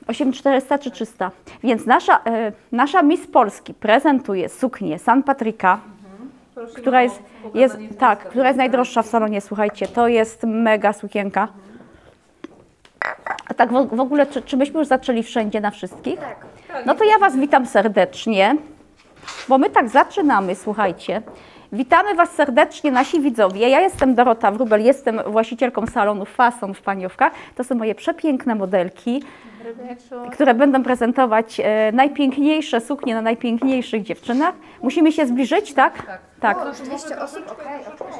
8400 czy 300. Więc nasza Miss Polski prezentuje suknię San Patryka, która która jest najdroższa w salonie, słuchajcie, to jest mega sukienka. A tak w ogóle, czy myśmy już zaczęli wszędzie na wszystkich? Tak. No to ja Was witam serdecznie, bo my tak zaczynamy, słuchajcie. Witamy Was serdecznie, nasi widzowie. Ja jestem Dorota Wróbel, jestem właścicielką salonu Fason w Paniówkach. To są moje przepiękne modelki, które będą prezentować najpiękniejsze suknie na najpiękniejszych dziewczynach. Musimy się zbliżyć, tak? Tak. O, 200 osób, okej.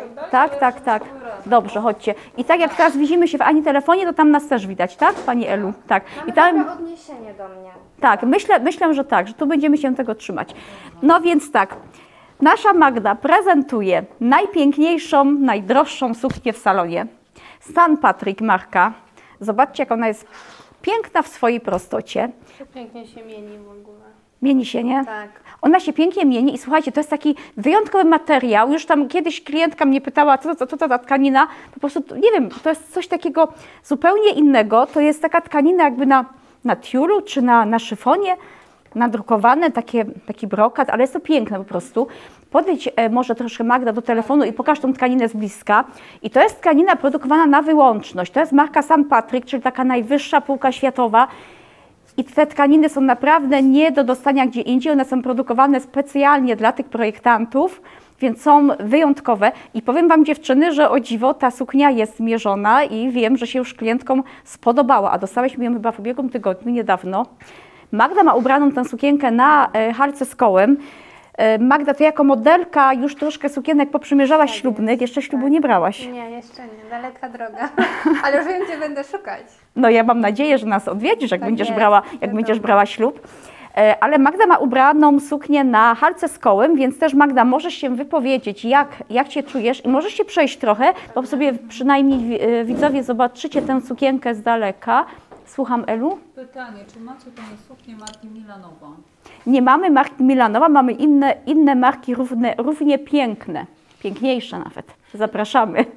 Tak. Dobrze, chodźcie. I tak jak teraz widzimy się w Ani telefonie, to tam nas też widać, tak, Pani Elu? Tak. Mamy I tam dobre odniesienie do mnie. tak, myślę, że tak, że tu będziemy się tego trzymać. No więc tak, nasza Magda prezentuje najpiękniejszą, najdroższą suknię w salonie. San Patryk marka. Zobaczcie, jak ona jest piękna w swojej prostocie. Pięknie się mieni w ogóle. Mieni się, nie? Tak. Ona się pięknie mieni i słuchajcie, to jest taki wyjątkowy materiał. Już tam kiedyś klientka mnie pytała, co to ta tkanina. Po prostu, nie wiem, to jest coś takiego zupełnie innego. To jest taka tkanina jakby na tiulu czy na szyfonie, nadrukowane, taki brokat, ale jest to piękne po prostu. Podejdź może troszkę Magda do telefonu i pokaż tą tkaninę z bliska. I to jest tkanina produkowana na wyłączność. To jest marka San Patryk, czyli taka najwyższa półka światowa. I te tkaniny są naprawdę nie do dostania gdzie indziej, one są produkowane specjalnie dla tych projektantów, więc są wyjątkowe. I powiem Wam, dziewczyny, że o dziwo ta suknia jest mierzona i wiem, że się już klientkom spodobała, a dostałyśmy ją chyba w ubiegłym tygodniu, niedawno. Magda ma ubraną tę sukienkę na halce z kołem. Magda, Ty jako modelka już troszkę sukienek poprzymierzałaś ślubnych, jeszcze ślubu nie brałaś. Nie, jeszcze nie, daleka droga. Ale już wiem, gdzie będę szukać. No ja mam nadzieję, że nas odwiedzisz, jak Tak będziesz jest, będziesz brała ślub. Ale Magda ma ubraną suknię na halce z kołem, więc też Magda, możesz się wypowiedzieć, jak się czujesz i możesz się przejść trochę, bo sobie przynajmniej widzowie zobaczycie tę sukienkę z daleka. Słucham, Elu? Pytanie, czy macie Pani suknię marki Milanowa? Nie mamy marki Milanowa, mamy inne marki równie piękne, piękniejsze nawet. Zapraszamy.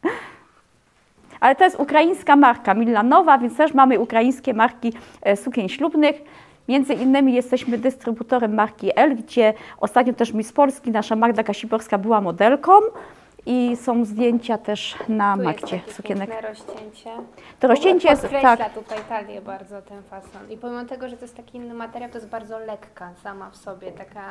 Ale to jest ukraińska marka Milanowa, więc też mamy ukraińskie marki sukien ślubnych. Między innymi jesteśmy dystrybutorem marki L, gdzie ostatnio też Miss Polski, nasza Magda Kasiborska była modelką i są zdjęcia też na Magdzie sukienek. Rozcięcie. To rozcięcie jest, podkreśla tak, tutaj talię bardzo ten fason. I pomimo tego, że to jest taki inny materiał, to jest bardzo lekka sama w sobie,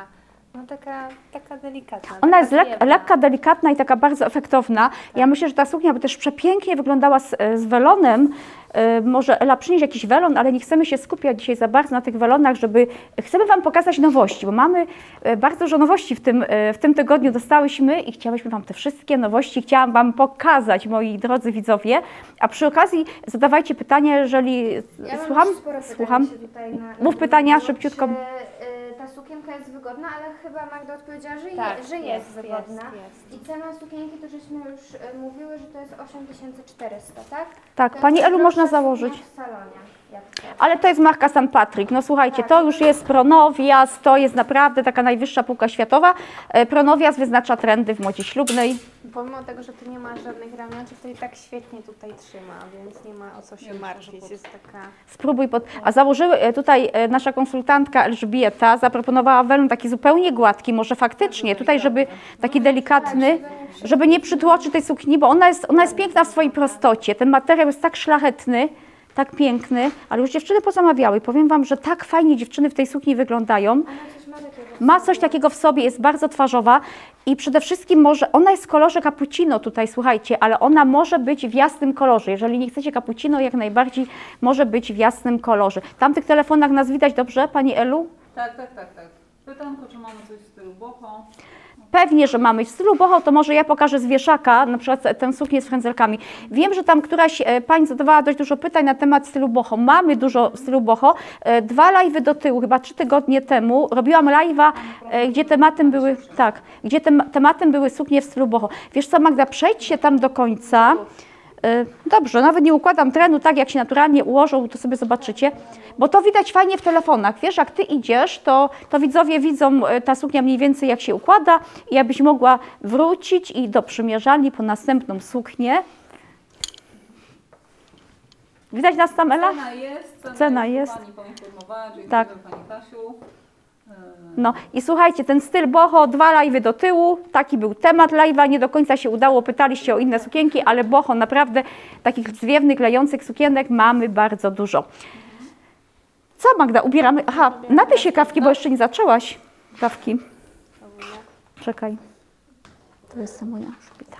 taka delikatna. ona jest przyjemna. lekka, delikatna i taka bardzo efektowna. Ja myślę, że ta suknia by też przepięknie wyglądała z welonem. Może Ela przynieść jakiś welon, ale nie chcemy się skupiać dzisiaj za bardzo na tych welonach, chcemy Wam pokazać nowości, bo mamy bardzo dużo nowości w tym tygodniu dostałyśmy i chciałyśmy Wam te wszystkie nowości, chciałam Wam pokazać, moi drodzy widzowie, a przy okazji zadawajcie pytania, jeżeli... Słucham? Mów pytania szybciutko. Ta sukienka jest wygodna, ale chyba Magda odpowiedziała, że Tak, jest wygodna. jest. I cena sukienki, to żeśmy już mówiły, że to jest 8400, tak? Tak, To Pani jest Elu, można najdroższa założyć. suknia w salonie, jak chcesz. Ale to jest marka San Patryk. No słuchajcie, to już jest Pronovias, to jest naprawdę taka najwyższa półka światowa. Pronovias wyznacza trendy w modzie ślubnej. Pomimo tego, że tu nie ma żadnych ramionczek, to i tak świetnie tutaj trzyma, więc nie ma o co się martwić. Jest taka... Spróbuj A założyły tutaj nasza konsultantka Elżbieta, zaproponowała welon taki zupełnie gładki, może faktycznie tutaj, żeby taki delikatny, żeby nie przytłoczyć tej sukni, bo ona jest piękna w swojej prostocie. Ten materiał jest tak szlachetny, tak piękny, ale już dziewczyny pozamawiały. Powiem Wam, że tak fajnie dziewczyny w tej sukni wyglądają. Ma coś takiego w sobie, jest bardzo twarzowa i przede wszystkim ona jest w kolorze cappuccino tutaj, słuchajcie, ale ona może być w jasnym kolorze. Jeżeli nie chcecie cappuccino, jak najbardziej może być w jasnym kolorze. W tamtych telefonach nas widać dobrze, Pani Elu? Tak. Pytanko, czy mamy coś w stylu boho? Pewnie, że mamy. W stylu boho to może ja pokażę z wieszaka, na przykład tę suknię z frędzelkami. Wiem, że tam któraś Pani zadawała dość dużo pytań na temat stylu boho. Mamy dużo stylu boho. 2 live'y do tyłu, chyba 3 tygodnie temu, robiłam live'a, gdzie tematem były suknie w stylu boho. Wiesz co, Magda, przejdź się tam do końca. Dobrze, nawet nie układam trenu tak, jak się naturalnie ułożą, to sobie zobaczycie, bo to widać fajnie w telefonach. Wiesz, jak Ty idziesz, to widzowie widzą ta suknia mniej więcej jak się układa i jakbyś mogła wrócić i do przymierzalni po następną suknię. Widać nas tam, Ela? Cena jest. Pani poinformowała, dziękuję Tak. Pani Kasiu. No i słuchajcie, ten styl boho, 2 live'y do tyłu, taki był temat live'a, nie do końca się udało, pytaliście o inne sukienki, ale boho naprawdę takich zwiewnych, lejących sukienek mamy bardzo dużo. Co Magda, ubieramy? Aha, napij się kawki, bo jeszcze nie zaczęłaś kawki. Czekaj, to jest moja szpita.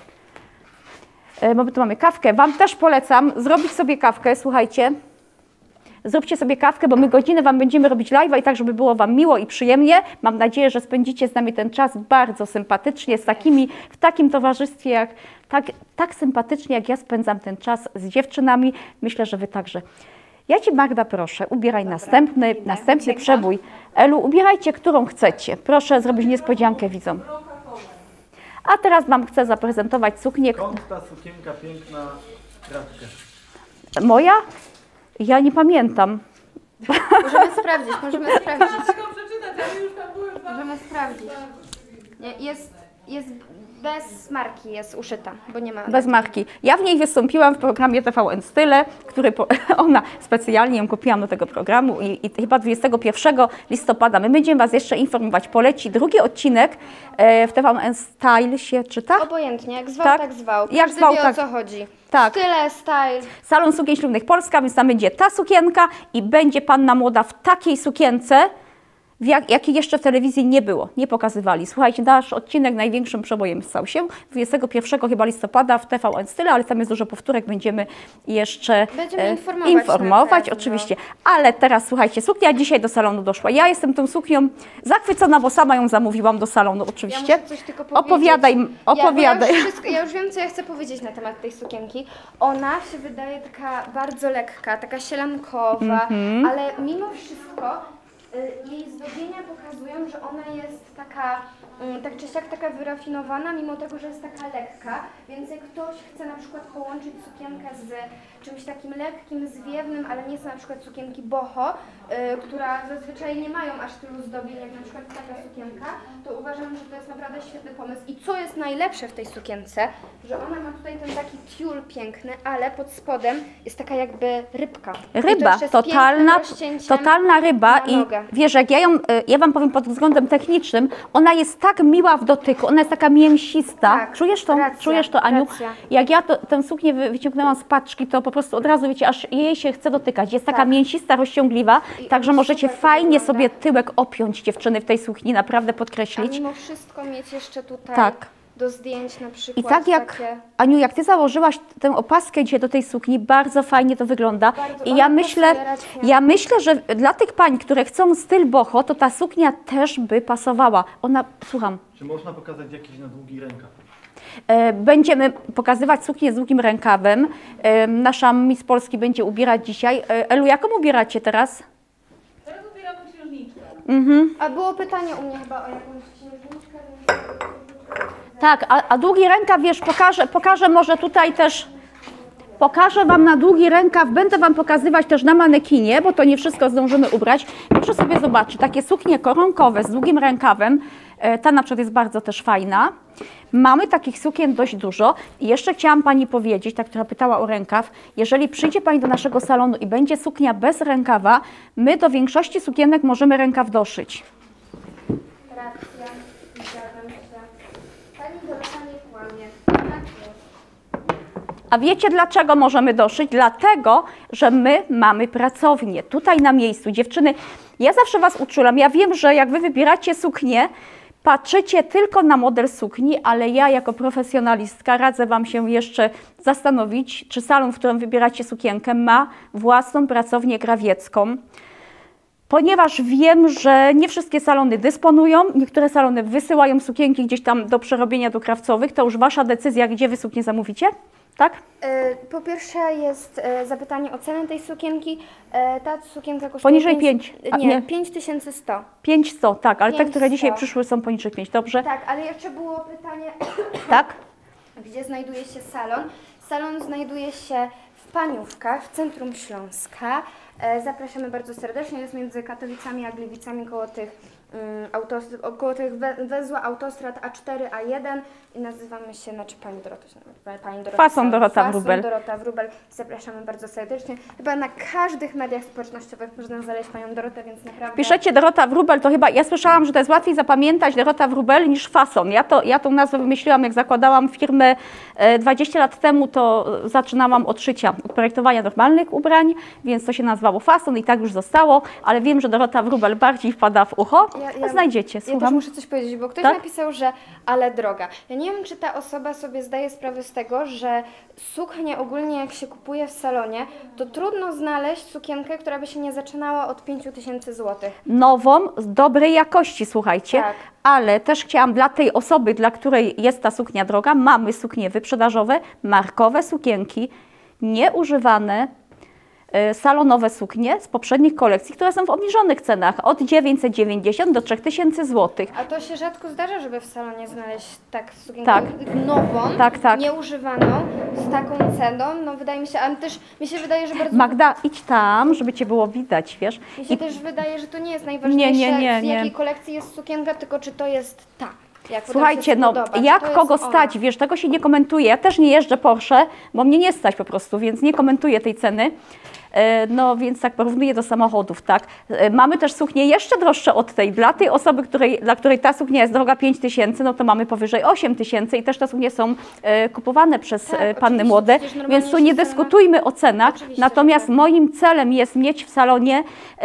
Bo my tu mamy kawkę, Wam też polecam zrobić sobie kawkę, słuchajcie. Zróbcie sobie kawkę, bo my godzinę Wam będziemy robić live'a i tak, żeby było Wam miło i przyjemnie. Mam nadzieję, że spędzicie z nami ten czas bardzo sympatycznie, w takim towarzystwie, tak sympatycznie, jak ja spędzam ten czas z dziewczynami. Myślę, że Wy także. Ja Ci, Magda, proszę, ubieraj następny przebój. Elu, ubierajcie, którą chcecie. Proszę zrobić niespodziankę widzom. A teraz Wam chcę zaprezentować suknię. Skąd ta sukienka piękna, kratkę? Moja? Ja nie pamiętam. Możemy sprawdzić. Tylko przeczytać, ale już tam były dwa. Możemy sprawdzić. Nie, jest bez marki, jest uszyta, bo nie ma. Bez marki. Ja w niej wystąpiłam w programie TVN Style, ona specjalnie ją kupiłam do tego programu i chyba 21 listopada. My będziemy Was jeszcze informować. Poleci drugi odcinek w TVN Style się czyta? Obojętnie, jak zwał, Tak? tak zwał. Jak Każdy zwał, wie, tak. o co chodzi. Tak. Style, style. Salon Sukien Ślubnych Polska, więc tam będzie ta sukienka i będzie panna młoda w takiej sukience, jakiej jeszcze w telewizji nie było, nie pokazywali. Słuchajcie, nasz odcinek największym przebojem stał się 21 chyba listopada w TVN Style, ale tam jest dużo powtórek, będziemy jeszcze Będziemy informować na pewno. oczywiście. Ale teraz słuchajcie, suknia dzisiaj do salonu doszła. Ja jestem tą suknią zachwycona, bo sama ją zamówiłam do salonu oczywiście. Ja muszę coś tylko powiedzieć. Opowiadaj. Ja już wiem, co ja chcę powiedzieć na temat tej sukienki. Ona się wydaje taka bardzo lekka, taka sielankowa, ale mimo wszystko jej zdobienia pokazują, że ona jest taka, tak czy siak taka wyrafinowana, mimo tego, że jest taka lekka, więc jak ktoś chce na przykład połączyć sukienkę z czymś takim lekkim, zwiewnym, ale nie są na przykład sukienki boho, która zazwyczaj nie mają aż tylu zdobień jak na przykład taka sukienka, to uważam, że to jest naprawdę świetny pomysł. I co jest najlepsze w tej sukience, że ona ma tutaj ten taki tiul piękny, ale pod spodem jest taka jakby rybka. Ryba, totalna ryba i wiesz, jak ja Wam powiem pod względem technicznym, ona jest tak miła w dotyku, ona jest taka mięsista. Tak, Czujesz to, Aniu? racja. Jak ja tę suknię wyciągnęłam z paczki, to po prostu od razu, wiecie, aż jej się chce dotykać. Jest taka mięsista, rozciągliwa, także możecie super fajnie wygląda. sobie tyłek opiąć dziewczyny w tej sukni, naprawdę A podkreślić. mimo wszystko mieć jeszcze tutaj Tak. do zdjęć na I przykład tak jak, takie... Aniu, jak Ty założyłaś tę opaskę dzisiaj do tej sukni, bardzo fajnie to wygląda. Bardzo, I ona pasuje raczej. ja myślę, że dla tych pań, które chcą styl boho, to ta suknia też by pasowała. Słucham. Czy można pokazać jakiś na długi rękaw? Będziemy pokazywać suknię z długim rękawem. Nasza Miss Polski będzie ubierać dzisiaj. Elu, jaką ubieracie teraz? Teraz ubieramy księżniczkę. A było pytanie u mnie chyba o jakąś księżniczkę. Tak, a długi rękaw, wiesz, pokażę może tutaj też, pokażę Wam na długi rękaw, będę Wam pokazywać też na manekinie, bo to nie wszystko zdążymy ubrać. Proszę sobie zobaczyć, takie suknie koronkowe z długim rękawem, ta na przykład jest bardzo też fajna. Mamy takich sukien dość dużo i jeszcze chciałam Pani powiedzieć, ta, która pytała o rękaw, jeżeli przyjdzie Pani do naszego salonu i będzie suknia bez rękawa, my do większości sukienek możemy rękaw doszyć. Racja, zgadzam się. Pani Dorota nie kłamie. Tak jest. A wiecie dlaczego możemy doszyć? Dlatego, że my mamy pracownię tutaj na miejscu. Dziewczyny, ja zawsze Was uczulam, ja wiem, że jak Wy wybieracie suknię, patrzycie tylko na model sukni, ale ja jako profesjonalistka radzę Wam się jeszcze zastanowić, czy salon, w którym wybieracie sukienkę, ma własną pracownię krawiecką. Ponieważ wiem, że nie wszystkie salony dysponują, niektóre salony wysyłają sukienki gdzieś tam do przerobienia do krawcowych, to już Wasza decyzja, gdzie Wy suknię zamówicie, tak? Po pierwsze jest zapytanie o cenę tej sukienki. Ta sukienka kosztuje... Poniżej 5. Nie, 5100. 500, tak, ale te, które 500. dzisiaj przyszły, są poniżej 5, dobrze? Tak, ale jeszcze było pytanie, Tak? gdzie znajduje się salon. Salon znajduje się w Paniówkach, w centrum Śląska. Zapraszamy bardzo serdecznie, jest między Katowicami a Gliwicami koło tych węzła autostrad A4, A1 i nazywamy się, znaczy Pani Dorota. Fason Dorota Wróbel. Dorota Wróbel. Zapraszamy bardzo serdecznie. Chyba na każdych mediach społecznościowych można znaleźć Panią Dorotę, więc naprawdę... Piszecie Dorota Wróbel, to chyba, ja słyszałam, że to jest łatwiej zapamiętać Dorota Wróbel niż Fason. Ja tą nazwę wymyśliłam, jak zakładałam firmę 20 lat temu, to zaczynałam od szycia, od projektowania normalnych ubrań, więc to się nazywało Fason i tak już zostało, ale wiem, że Dorota Wróbel bardziej wpada w ucho. Znajdziecie, Ja słucham. też muszę coś powiedzieć, bo ktoś Tak? napisał, że ale droga. Ja nie wiem, czy ta osoba sobie zdaje sprawę z tego, że suknię ogólnie jak się kupuje w salonie, to trudno znaleźć sukienkę, która by się nie zaczynała od 5000 zł. Nową, z dobrej jakości, słuchajcie, Tak. ale też chciałam dla tej osoby, dla której jest ta suknia droga, mamy suknie wyprzedażowe, markowe sukienki, nieużywane, salonowe suknie z poprzednich kolekcji, które są w obniżonych cenach, od 990 do 3000 zł. A to się rzadko zdarza, żeby w salonie znaleźć tak sukienkę Tak. nową, Tak. nieużywaną, z taką ceną. No wydaje mi się, ale też mi się wydaje, że bardzo... Magda, idź tam, żeby Cię było widać, wiesz. Mi się też wydaje, że to nie jest najważniejsze, Nie. z jakiej kolekcji jest sukienka, tylko czy to jest ta. Jak Słuchajcie, się no spodoba, czy jak to jest kogo ona. stać, wiesz, tego się nie komentuje. Ja też nie jeżdżę Porsche, bo mnie nie stać po prostu, więc nie komentuję tej ceny. No więc tak porównuję do samochodów, tak. Mamy też suknie jeszcze droższe od tej. Dla tej osoby, dla której ta suknia jest droga 5000, no to mamy powyżej 8000 i też te suknie są kupowane przez panny oczywiście, młode, przecież normalnie więc tu nie się cena- dyskutujmy o cenach. Oczywiście, Natomiast że tak. moim celem jest mieć w salonie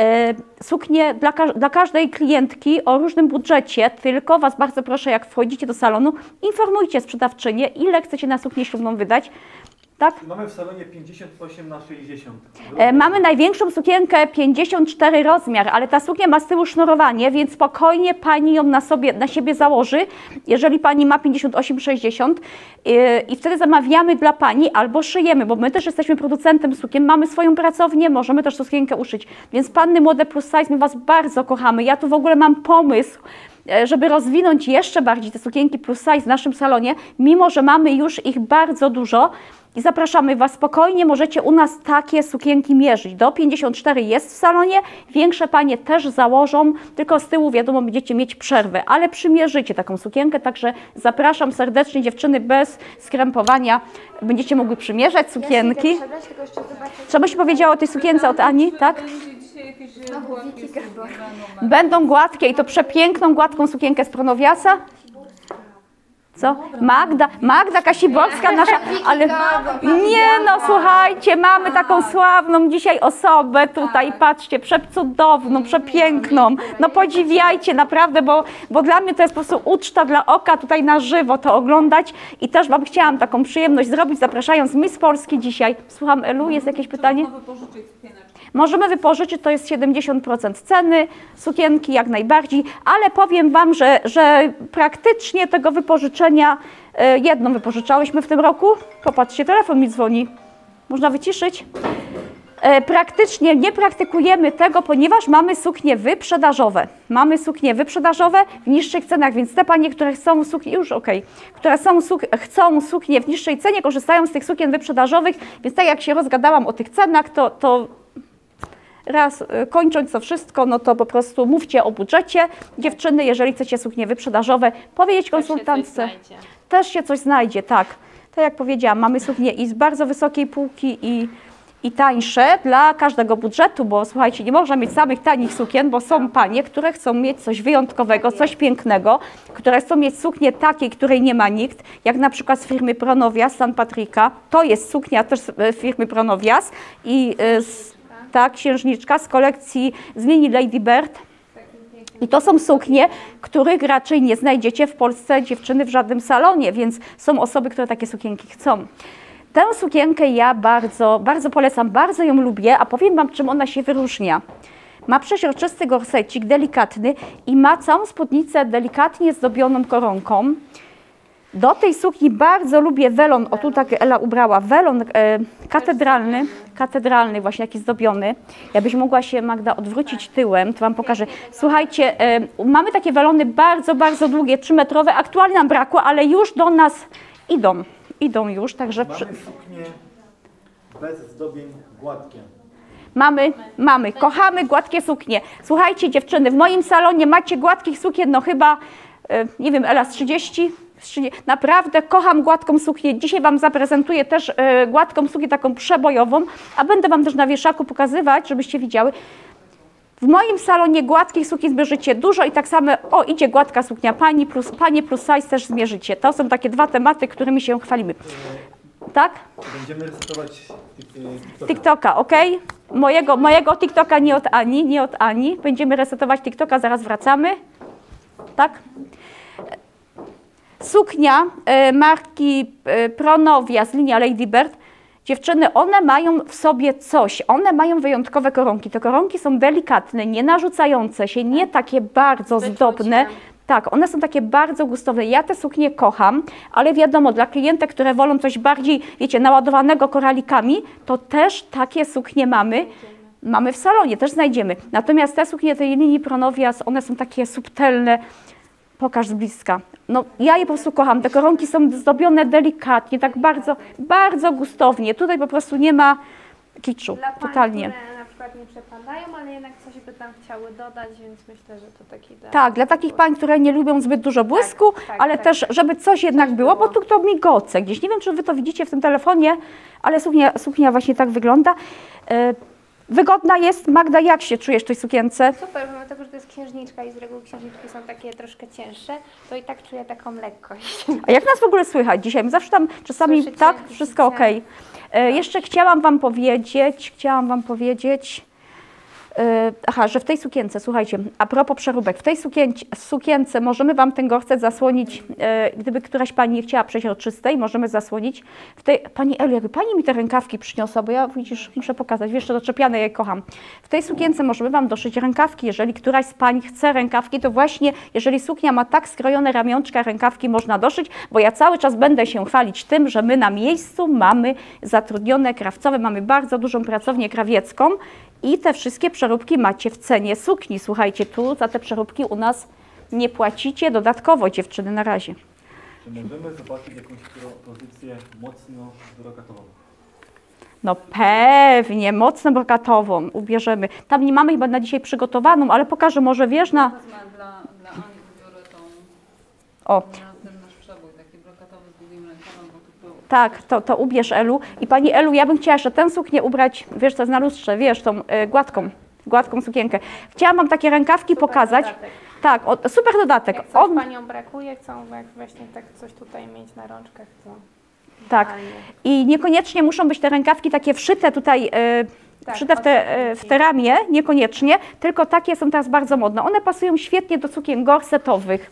suknię dla każdej klientki o różnym budżecie, tylko Was bardzo proszę, jak wchodzicie do salonu, informujcie sprzedawczynię, ile chcecie na suknię ślubną wydać. Tak? Mamy w salonie 58×60. Mamy największą sukienkę 54 rozmiar, ale ta suknia ma z tyłu sznurowanie, więc spokojnie Pani ją na siebie założy, jeżeli Pani ma 58-60 i wtedy zamawiamy dla Pani albo szyjemy, bo my też jesteśmy producentem sukien, mamy swoją pracownię, możemy też sukienkę uszyć. Więc panny młode plus size, my Was bardzo kochamy. Ja tu w ogóle mam pomysł, żeby rozwinąć jeszcze bardziej te sukienki plus size w naszym salonie, mimo że mamy już ich bardzo dużo. I zapraszamy Was spokojnie, możecie u nas takie sukienki mierzyć. Do 54 jest w salonie, większe panie też założą, tylko z tyłu wiadomo będziecie mieć przerwę, ale przymierzycie taką sukienkę, także zapraszam serdecznie dziewczyny bez skrępowania, będziecie mogły przymierzać sukienki. Ja się idę przebrać, tylko jeszcze zobaczę. Co byś powiedziała o tej sukience od Ani, tak? Będzie dzisiaj jakieś Wiki gładkie Gabor. suknie. Będą gładkie i to przepiękną, gładką sukienkę z Pronowiasa. Co? Magda Kasiborska, nasza, ale nie no, słuchajcie, mamy taką sławną dzisiaj osobę tutaj, patrzcie, przecudowną, przepiękną, no podziwiajcie naprawdę, bo dla mnie to jest po prostu uczta dla oka tutaj na żywo to oglądać i też Wam chciałam taką przyjemność zrobić, zapraszając Miss Polski dzisiaj. Słucham, Elu, jest jakieś pytanie? Można wypożyczyć sukieneczkę. Możemy wypożyczyć, to jest 70% ceny, sukienki jak najbardziej, ale powiem Wam, że praktycznie tego wypożyczenia, jedną wypożyczałyśmy w tym roku. Popatrzcie, telefon mi dzwoni. Można wyciszyć? Praktycznie nie praktykujemy tego, ponieważ mamy suknie wyprzedażowe. Mamy suknie wyprzedażowe w niższych cenach, więc te panie, które chcą suknie, które chcą suknie w niższej cenie, korzystają z tych sukien wyprzedażowych, więc tak jak się rozgadałam o tych cenach, to raz kończąc to wszystko, no to po prostu mówcie o budżecie. Dziewczyny, jeżeli chcecie suknie wyprzedażowe, powiedzieć konsultantce. Też się coś znajdzie, tak. Tak jak powiedziałam, mamy suknie i z bardzo wysokiej półki i tańsze dla każdego budżetu, bo słuchajcie, nie można mieć samych tanich sukien, bo są panie, które chcą mieć coś wyjątkowego, coś pięknego, które chcą mieć suknię takiej, której nie ma nikt, jak na przykład z firmy Pronovias, San Patricka. To jest suknia też z firmy Pronovias i ta księżniczka z kolekcji z linii Lady Bird. I to są suknie, których raczej nie znajdziecie w Polsce dziewczyny w żadnym salonie, więc są osoby, które takie sukienki chcą. Tę sukienkę ja bardzo, bardzo polecam, bardzo ją lubię, a powiem Wam, czym ona się wyróżnia. Ma przeźroczysty gorsecik, delikatny i ma całą spódnicę delikatnie zdobioną koronką. Do tej sukni bardzo lubię welon, o tu tak Ela ubrała, welon katedralny właśnie taki zdobiony. Jakbyś mogła się, Magda, odwrócić tyłem, to Wam pokażę. Słuchajcie, mamy takie welony bardzo, bardzo długie, 3-metrowe, aktualnie nam brakło, ale już do nas idą już, także... Mamy suknie bez zdobień gładkie. Mamy. Kochamy gładkie suknie. Słuchajcie dziewczyny, w moim salonie macie gładkich sukien, no chyba, nie wiem, Ela z 30? Naprawdę kocham gładką suknię. Dzisiaj Wam zaprezentuję też gładką suknię taką przebojową, a będę Wam też na wieszaku pokazywać, żebyście widziały. W moim salonie gładkich sukien zmierzycie dużo i tak samo, idzie gładka suknia panie plus size też zmierzycie. To są takie dwa tematy, którymi się chwalimy. Tak? Będziemy resetować TikToka, ok? Mojego TikToka nie od Ani. Będziemy resetować TikToka, zaraz wracamy. Tak? Suknia marki Pronowia z linii Lady Bird. Dziewczyny, one mają w sobie coś, one mają wyjątkowe koronki. Te koronki są delikatne, nie narzucające się, nie takie bardzo zdobne. Tak, one są takie bardzo gustowne. Ja te suknie kocham, ale wiadomo, dla klientek, które wolą coś bardziej, wiecie, naładowanego koralikami, to też takie suknie mamy w salonie, też znajdziemy. Natomiast te suknie tej linii Pronowia, one są takie subtelne. Pokaż z bliska. No, ja je po prostu kocham. Te koronki są zdobione delikatnie, tak bardzo, bardzo gustownie. Tutaj po prostu nie ma kiczu, Dla pań, totalnie. które na przykład nie przepadają, ale jednak coś by tam chciały dodać, więc myślę, że to taki idealny. Tak, dla takich pań, które nie lubią zbyt dużo błysku, ale też, żeby coś jednak było, bo tu to migoce gdzieś. Nie wiem, czy Wy to widzicie w tym telefonie, ale suknia właśnie tak wygląda. Wygodna jest. Magda, jak się czujesz w tej sukience? Super, pomimo tego, że to jest księżniczka i z reguły księżniczki są takie troszkę cięższe, to i tak czuję taką lekkość. A jak nas w ogóle słychać dzisiaj? Zawsze tam czasami Słyszycie, tak, widzicie? wszystko ok. Jeszcze chciałam Wam powiedzieć, że w tej sukience, słuchajcie, a propos przeróbek, w tej sukience możemy Wam ten gorset zasłonić, gdyby któraś Pani chciała przejść od czystej, możemy zasłonić. Pani Elu, jakby Pani mi te rękawki przyniosła, bo ja, widzisz, muszę pokazać, wiesz, to doczepiane, je kocham. W tej sukience możemy Wam doszyć rękawki. Jeżeli któraś z Pań chce rękawki, to właśnie, jeżeli suknia ma tak skrojone ramionczka, rękawki można doszyć, bo ja cały czas będę się chwalić tym, że my na miejscu mamy zatrudnione krawcowe, mamy bardzo dużą pracownię krawiecką, i te wszystkie przeróbki macie w cenie sukni. Słuchajcie, tu za te przeróbki u nas nie płacicie dodatkowo, dziewczyny, na razie. Czy możemy zobaczyć jakąś pozycję mocno brokatową? No pewnie, mocno brokatową ubierzemy. Tam nie mamy chyba na dzisiaj przygotowaną, ale pokażę, może wiesz na... Dla Ani wybiorę tą, O, ten nasz przebój, taki brokatowy z długim rękawem, bo tu był. tak, to ubierz, Elu. I Pani Elu, ja bym chciała jeszcze tę suknię ubrać, wiesz co, na lustrze, wiesz, tą gładką sukienkę. Chciałam Wam takie rękawki pokazać. Dodatek. Tak, super dodatek. Jak coś Paniom brakuje, chcą właśnie tak coś tutaj mieć na rączkach, to Tak. idealnie. I niekoniecznie muszą być te rękawki takie wszyte tutaj, wszyte w te ramię, niekoniecznie, tylko takie są teraz bardzo modne. One pasują świetnie do sukien gorsetowych.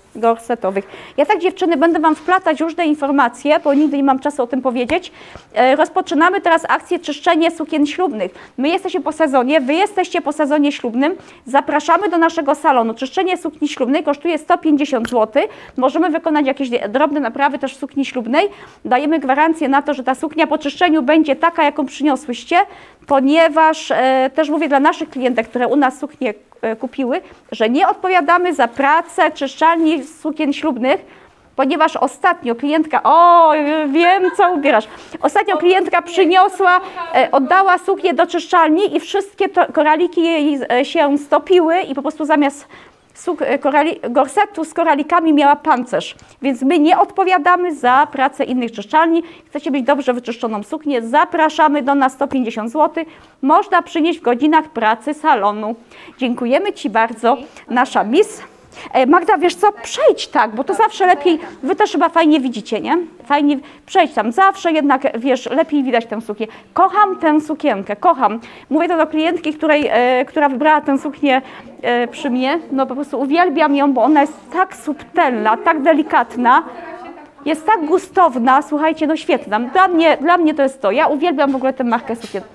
Ja tak, dziewczyny, będę Wam wplatać różne informacje, bo nigdy nie mam czasu o tym powiedzieć. Rozpoczynamy teraz akcję czyszczenie sukien ślubnych. My jesteśmy po sezonie, Wy jesteście po sezonie ślubnym. Zapraszamy do naszego salonu. Czyszczenie sukni ślubnej kosztuje 150 zł. Możemy wykonać jakieś drobne naprawy też w sukni ślubnej. Dajemy gwarancję na to, że ta suknia po czyszczeniu będzie taka, jaką przyniosłyście, ponieważ też mówię dla naszych klientek, które u nas suknie kupiły, że nie odpowiadamy za pracę czyszczalni sukien ślubnych, ponieważ ostatnio klientka, wiem co ubierasz, ostatnio klientka przyniosła, oddała suknię do czyszczalni i wszystkie koraliki jej się stopiły i po prostu zamiast gorsetu z koralikami miała pancerz, więc my nie odpowiadamy za pracę innych czyszczalni. Chcecie mieć dobrze wyczyszczoną suknię, zapraszamy do nas, 150 zł. Można przynieść w godzinach pracy salonu. Dziękujemy Ci bardzo, nasza Miss. Magda, wiesz co, przejdź tak, bo to zawsze lepiej, Wy też chyba fajnie widzicie, nie? Fajnie, przejdź tam, zawsze jednak, wiesz, lepiej widać tę suknię. Kocham tę sukienkę, kocham. Mówię to do klientki, która wybrała tę suknię przy mnie, no po prostu uwielbiam ją, bo ona jest tak subtelna, tak delikatna, jest tak gustowna, słuchajcie, no świetna. Dla mnie to jest to, ja uwielbiam w ogóle tę markę sukien.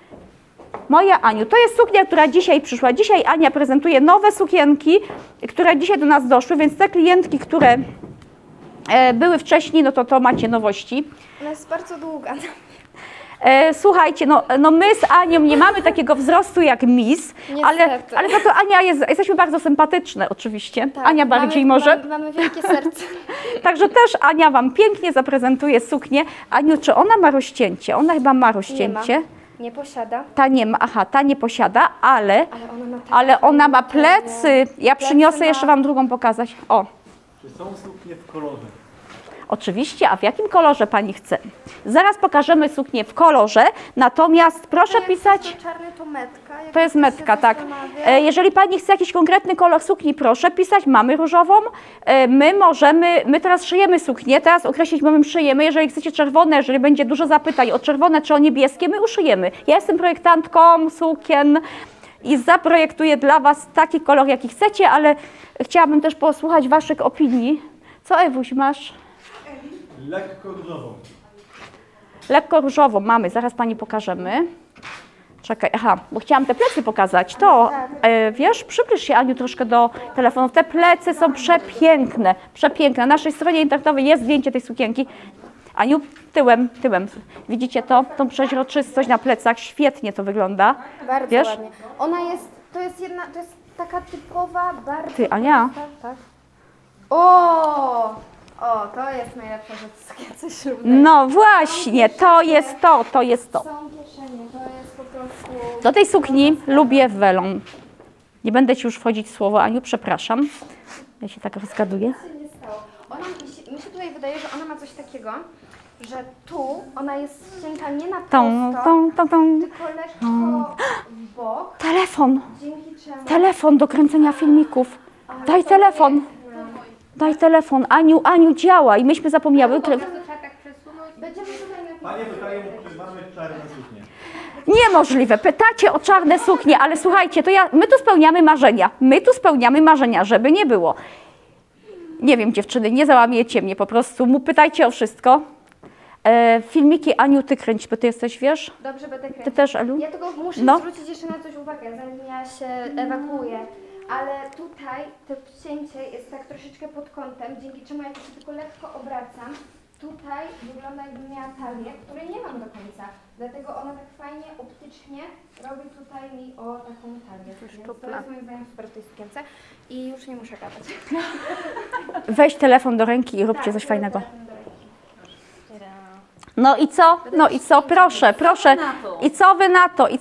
Moja Aniu, to jest suknia, która dzisiaj przyszła. Dzisiaj Ania prezentuje nowe sukienki, które dzisiaj do nas doszły, więc te klientki, które były wcześniej, no to macie nowości. Ona jest bardzo długa. Słuchajcie, no my z Anią nie mamy takiego wzrostu jak Miss, ale za to Ania jesteśmy bardzo sympatyczne oczywiście. Tak, Ania bardziej może. Mamy wielkie serce. Także też Ania Wam pięknie zaprezentuje suknię. Aniu, czy ona ma rozcięcie? Ona chyba ma rozcięcie. Nie posiada. Ta nie ma, aha, ta nie posiada, ale Ale ona ma plecy. Ja przyniosę ma- jeszcze Wam drugą pokazać. O, Czy są suknie w kolorze? oczywiście, a w jakim kolorze Pani chce? Zaraz pokażemy suknię w kolorze, natomiast proszę pisać... To czarny to metka. jak To jest ktoś się metka, tak. zastanawia. Jeżeli Pani chce jakiś konkretny kolor sukni, proszę pisać, mamy różową. My teraz szyjemy suknię, teraz określić moment szyjemy. Jeżeli chcecie czerwone, jeżeli będzie dużo zapytań o czerwone czy o niebieskie, my uszyjemy. Ja jestem projektantką sukien i zaprojektuję dla Was taki kolor, jaki chcecie, ale chciałabym też posłuchać Waszych opinii. Co, Ewuś, masz? Lekko różową. Lekko różową mamy, zaraz Pani pokażemy. Czekaj, aha, bo chciałam te plecy pokazać. To, wiesz, przybliż się, Aniu, troszkę do telefonu. Te plecy są przepiękne, przepiękne. Na naszej stronie internetowej jest zdjęcie tej sukienki. Aniu, tyłem. Widzicie to? Tą przeźroczystość na plecach, świetnie to wygląda. Bardzo Wiesz? ładnie. Ona jest, to jest taka typowa, bardzo Ty, Ania. prosta, tak? O, to jest najlepsza rzecz z sukience ślubnej. No właśnie, to jest to. Są kieszenie, to jest po prostu... Do tej sukni lubię welon. Nie będę Ci już wchodzić w słowo, Aniu, przepraszam. Ja się tak rozgaduję. Nic się nie stało. Mi się tutaj wydaje, że ona ma coś takiego, że tu ona jest ścięta nie na prosto, tylko lekko w bok, Telefon. dzięki czemu... Telefon do kręcenia filmików. Daj telefon. Daj telefon. Aniu, działa. I myśmy zapomniały. Trzeba tak przesunąć. Będziemy tutaj Panie pytają, czy mamy czarne suknie. Niemożliwe. Pytacie o czarne suknie, ale słuchajcie, my tu spełniamy marzenia, żeby nie było. Nie wiem, dziewczyny, nie załamiecie mnie po prostu. Pytajcie o wszystko. Filmiki, Aniu, Ty kręć, bo Ty jesteś, wiesz? Dobrze, będę kręcić. Ty też, Elu? Ja tylko muszę No. zwrócić jeszcze na coś uwagę, zanim ja się ewakuuję. Ale tutaj to cięcie jest tak troszeczkę pod kątem, dzięki czemu jak się tylko lekko obracam, tutaj wygląda jakbym miała talię, której nie mam do końca. Dlatego ona tak fajnie, optycznie robi tutaj mi o taką talię. Więc to jest moim zdaniem super w tej sukience i już nie muszę gadać. Weź telefon do ręki i róbcie coś fajnego. Telefon do ręki. No i co? Proszę. I co Wy na to?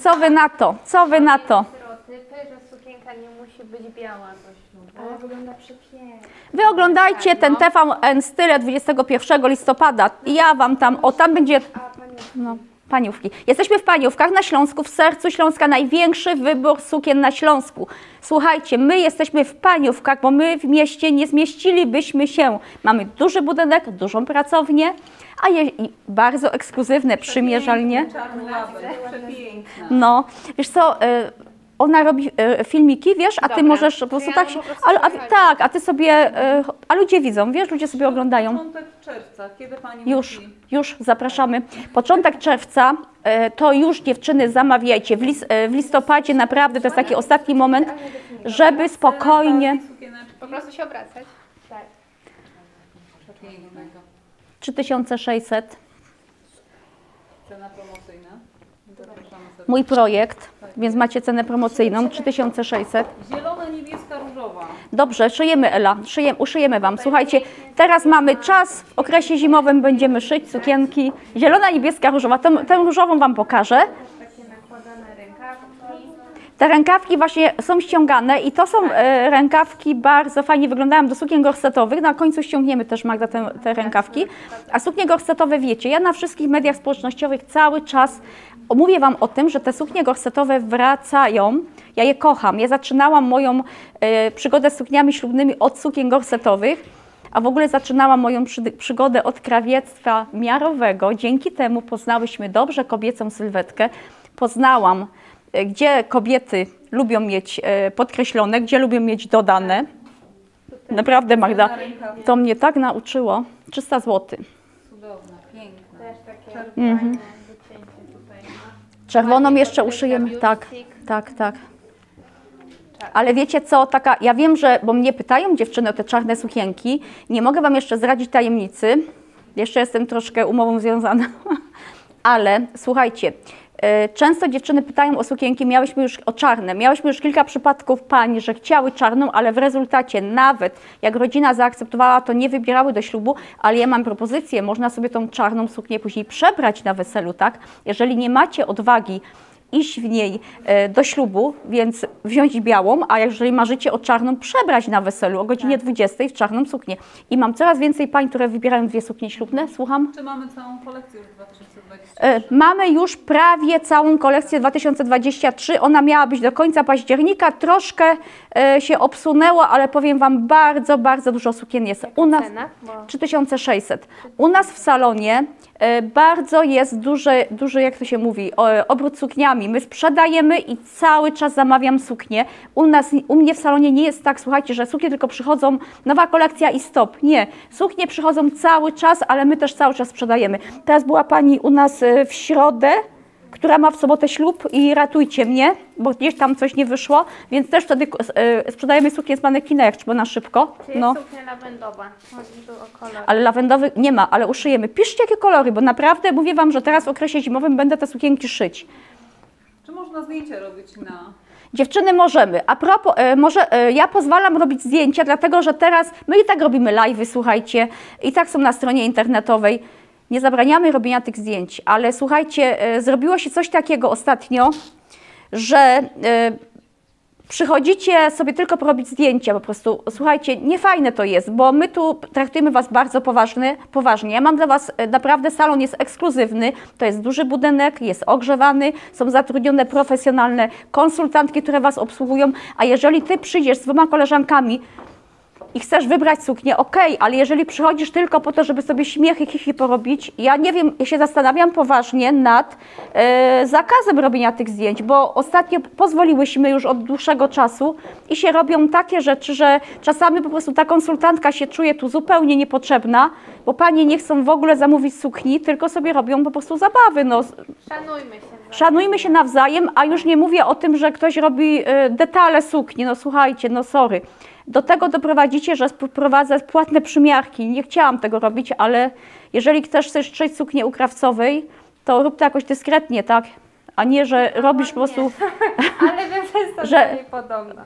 Stereotypy, że sukienka nie musi być biała do ślubu. Ale wygląda przepięknie. Wy oglądajcie ten TVN Style 21 listopada i ja Wam tam będzie... A pani... No, Paniówki. Jesteśmy w Paniówkach na Śląsku, w sercu Śląska, największy wybór sukien na Śląsku. Słuchajcie, my jesteśmy w Paniówkach, bo my w mieście nie zmieścilibyśmy się. Mamy duży budynek, dużą pracownię, i bardzo ekskluzywne przymierzalnie. Czarny label, przepiękna. No, wiesz co, ona robi filmiki, wiesz, a Ty Dobra. możesz po prostu Ja tak po się... prostu Ale, słuchać. tak, a Ty sobie... A ludzie widzą, wiesz, ludzie sobie oglądają. Początek czerwca, kiedy Pani Już, myśli? już zapraszamy. Początek czerwca, to już dziewczyny zamawiajcie. W listopadzie naprawdę to jest taki ostatni moment, żeby spokojnie... Cena sukieneczki Po prostu się obracać. Tak. przepięknego. 3600. Cena promocyjna. Zapraszamy serdecznie. Mój projekt, więc macie cenę promocyjną 3600. Zielona, niebieska, różowa. Dobrze, szyjemy, Ela, uszyjemy Wam. Słuchajcie, teraz mamy czas, w okresie zimowym będziemy szyć sukienki. Zielona, niebieska, różowa. Tę różową Wam pokażę. Takie nakładane rękawki. Te rękawki właśnie są ściągane i to są rękawki bardzo fajnie wyglądają do sukien gorsetowych. Na końcu ściągniemy też, Magda, te rękawki. A suknie gorsetowe wiecie, ja na wszystkich mediach społecznościowych cały czas mówię Wam o tym, że te suknie gorsetowe wracają. Ja je kocham. Ja zaczynałam moją przygodę z sukniami ślubnymi od sukien gorsetowych, a w ogóle zaczynałam moją przygodę od krawiectwa miarowego. Dzięki temu poznałyśmy dobrze kobiecą sylwetkę. Poznałam, gdzie kobiety lubią mieć podkreślone, gdzie lubią mieć dodane. Naprawdę, Magda, to mnie tak nauczyło. 300 zł. Cudowna, piękna. Też takie Czerwona. wycięcie tutaj. Czerwoną jeszcze uszyjemy. Tak. Ale wiecie co, ja wiem, że, bo mnie pytają dziewczyny o te czarne sukienki, nie mogę Wam jeszcze zdradzić tajemnicy, jeszcze jestem troszkę umową związana, ale słuchajcie, Często dziewczyny pytają o sukienki, o czarne. Miałyśmy już kilka przypadków pań, że chciały czarną, ale w rezultacie nawet jak rodzina zaakceptowała, to nie wybierały do ślubu, ale ja mam propozycję, można sobie tą czarną suknię później przebrać na weselu, tak? Jeżeli nie macie odwagi iść w niej do ślubu, więc wziąć białą, a jeżeli marzycie o czarną, przebrać na weselu o godzinie 20 w czarną suknię. I mam coraz więcej pań, które wybierają dwie suknie ślubne. Słucham? Czy mamy całą kolekcję już 2023? Mamy już prawie całą kolekcję 2023. Ona miała być do końca października. Troszkę się obsunęło, ale powiem Wam, bardzo, bardzo dużo sukien jest. U nas Cena? Bo 3600. U nas w salonie bardzo jest duży, jak to się mówi, obrót sukniami. My sprzedajemy i cały czas zamawiam suknie. U mnie w salonie nie jest tak, słuchajcie, że suknie tylko przychodzą, nowa kolekcja i stop. Nie, suknie przychodzą cały czas, ale my też cały czas sprzedajemy. Teraz była pani u nas w środę, która ma w sobotę ślub i ratujcie mnie, bo gdzieś tam coś nie wyszło, więc też wtedy sprzedajemy suknię z manekinek, bo na szybko. czy jest suknia lawendowa? Chodzi tu o kolor. Ale lawendowy nie ma, ale uszyjemy. Piszcie jakie kolory, bo naprawdę mówię Wam, że teraz w okresie zimowym będę te sukienki szyć. Czy można zdjęcie robić na... Dziewczyny, możemy. A propos, ja pozwalam robić zdjęcia, dlatego że teraz my i tak robimy live'y, słuchajcie, i tak są na stronie internetowej. Nie zabraniamy robienia tych zdjęć, ale słuchajcie, zrobiło się coś takiego ostatnio, że przychodzicie sobie tylko porobić zdjęcia po prostu. Słuchajcie, niefajne to jest, bo my tu traktujemy Was bardzo poważnie. Ja mam dla Was naprawdę, salon jest ekskluzywny, to jest duży budynek, jest ogrzewany, są zatrudnione profesjonalne konsultantki, które Was obsługują, a jeżeli Ty przyjdziesz z 2 koleżankami i chcesz wybrać suknię, okej, ale jeżeli przychodzisz tylko po to, żeby sobie śmiechy, chichy porobić, ja nie wiem, ja się zastanawiam poważnie nad zakazem robienia tych zdjęć, bo ostatnio pozwoliłyśmy już od dłuższego czasu i się robią takie rzeczy, że czasami po prostu ta konsultantka się czuje tu zupełnie niepotrzebna, bo panie nie chcą w ogóle zamówić sukni, tylko sobie robią po prostu zabawy. No. Szanujmy się. Szanujmy się nawzajem, a już nie mówię o tym, że ktoś robi detale sukni, no słuchajcie, no sorry. Do tego doprowadzicie, że prowadzę płatne przymiarki. Nie chciałam tego robić, ale jeżeli chcesz szyć suknię u krawcowej, to rób to jakoś dyskretnie, tak? A nie, że robisz po prostu... Ale wiem, że jest to że- do niej podobna.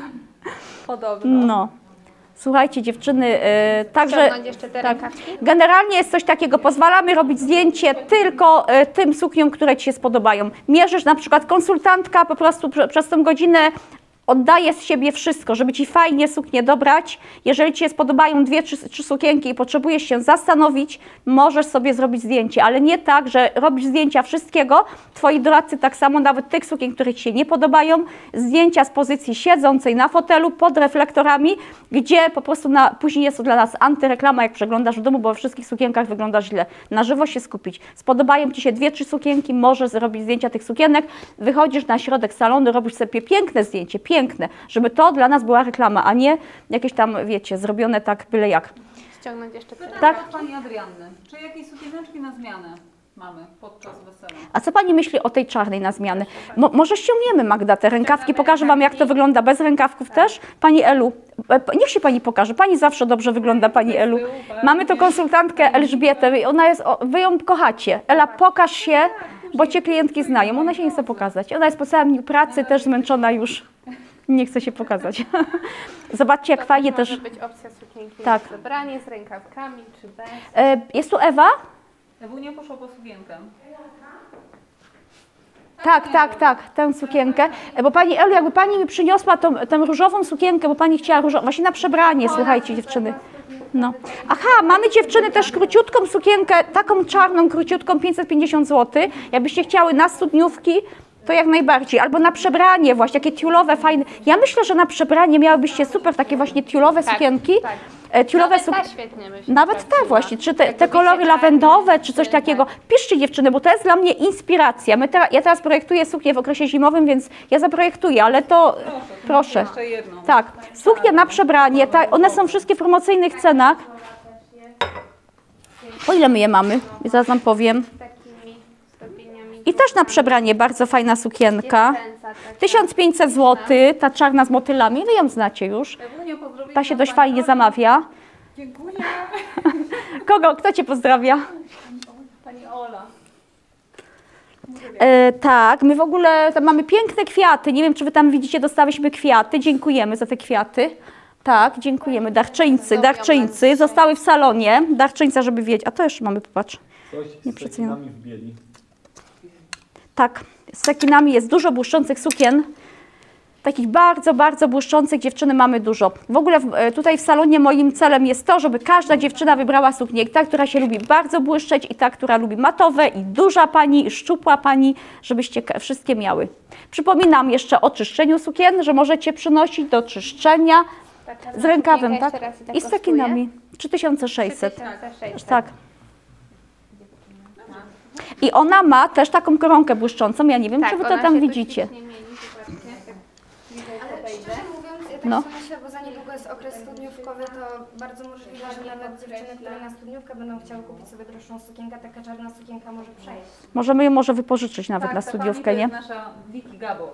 Podobno. No. Słuchajcie dziewczyny, także... Ściągnąć jeszcze te tak, rękawki? generalnie jest coś takiego, pozwalamy robić zdjęcie tylko tym sukniom, które Ci się spodobają. Mierzysz na przykład konsultantka po prostu przez tą godzinę oddaje z siebie wszystko, żeby Ci fajnie suknię dobrać. Jeżeli Ci się spodobają 2 czy 3 sukienki i potrzebujesz się zastanowić, możesz sobie zrobić zdjęcie, ale nie tak, że robisz zdjęcia wszystkiego, Twoi doradcy tak samo, nawet tych sukien, które Ci się nie podobają, zdjęcia z pozycji siedzącej na fotelu pod reflektorami, gdzie po prostu później jest to dla nas antyreklama, jak przeglądasz w domu, bo we wszystkich sukienkach wygląda źle. Na żywo się skupić. Spodobają Ci się 2-3 sukienki, możesz zrobić zdjęcia tych sukienek, wychodzisz na środek salonu, robisz sobie piękne zdjęcie, piękne, żeby to dla nas była reklama, a nie jakieś tam, wiecie, zrobione tak byle jak. Ściągnąć jeszcze te Pytam Tak. od Pani Adrianny, czy jakieś sukieneczki na zmianę mamy podczas wesela? A co Pani myśli o tej czarnej na zmianę? Może ściągniemy, Magda, te rękawki, pokażę Wam, jak to wygląda bez rękawków też. Pani Elu, niech się Pani pokaże, Pani zawsze dobrze wygląda, Pani Elu. Mamy tu konsultantkę Elżbietę, ona jest, Wy ją kochacie. Ela, pokaż się, bo Cię klientki znają, ona się nie chce pokazać. Ona jest po całym dniu pracy, też zmęczona już, nie chce się pokazać. Zobaczcie, jak fajnie też... Może być opcja sukienki Tak. na zebranie z rękawkami, czy bez. Jest tu Ewa? Ewunia poszła po sukienkę. Tak, tę sukienkę. Bo Pani Elu, jakby Pani mi przyniosła tę różową sukienkę, bo Pani chciała różową, właśnie na przebranie, słuchajcie dziewczyny. No. Aha, mamy dziewczyny też króciutką sukienkę, taką czarną, króciutką, 550 zł. Jakbyście chciały na studniówki, to jak najbardziej. Albo na przebranie właśnie, takie tiulowe, fajne. Ja myślę, że na przebranie miałybyście super takie właśnie tiulowe sukienki. Tiulowe Nawet ta świetnie by się Nawet tak sprawdziła. właśnie, czy te Jakby kolory się lawendowe, czy coś czy takiego. Piszcie dziewczyny, bo to jest dla mnie inspiracja. Ja teraz projektuję suknię w okresie zimowym, więc ja zaprojektuję, ale to proszę. Jeszcze jedną. Tak, suknie na przebranie, one są wszystkie w promocyjnych cenach. Po ile my je mamy? Zaraz Wam powiem. Z takimi stopieniami. I też na przebranie bardzo fajna sukienka. Dziewczęca taka. 1500 zł, ta czarna z motylami, wy ją znacie już. Ewunia, pozdrowienia Ta się dość Pani fajnie Oli. zamawia. Dziękuję. Kto Cię pozdrawia? Pani Ola. Tak, my w ogóle tam mamy piękne kwiaty. Nie wiem, czy wy tam widzicie, dostałyśmy kwiaty. Dziękujemy za te kwiaty. Tak, dziękujemy. Darczyńcy zostały w salonie. Darczyńca, żeby wiedzieć. A to jeszcze mamy, popatrz. Coś z cekinami w bieli. Tak, z cekinami jest dużo błyszczących sukien. Takich bardzo, bardzo błyszczących dziewczyny mamy dużo. W ogóle tutaj w salonie moim celem jest to, żeby każda dziewczyna wybrała suknię. Ta, która się lubi bardzo błyszczeć i ta, która lubi matowe i duża pani, i szczupła pani, żebyście wszystkie miały. Przypominam jeszcze o czyszczeniu sukien, że możecie przynosić do czyszczenia z rękawem, tak? I z cekinami. 3600. 3600. Tak. I ona ma też taką koronkę błyszczącą. Ja nie wiem, czy wy to ona tam się tu widzicie. ślicznie mieni, zobaczcie, tak bliżej Ale podejdę. szczerze mówiąc, ja tak No. sobie myślę, bo za niedługo jest okres studniówkowy, to bardzo możliwe, że nawet dziewczyny, które na studniówkę będą chciały kupić sobie droższą sukienkę, taka czarna sukienka może przejść. Możemy ją może wypożyczyć nawet Tak, na ta studiówkę, pani nie? to jest nasza Vicky Gabor.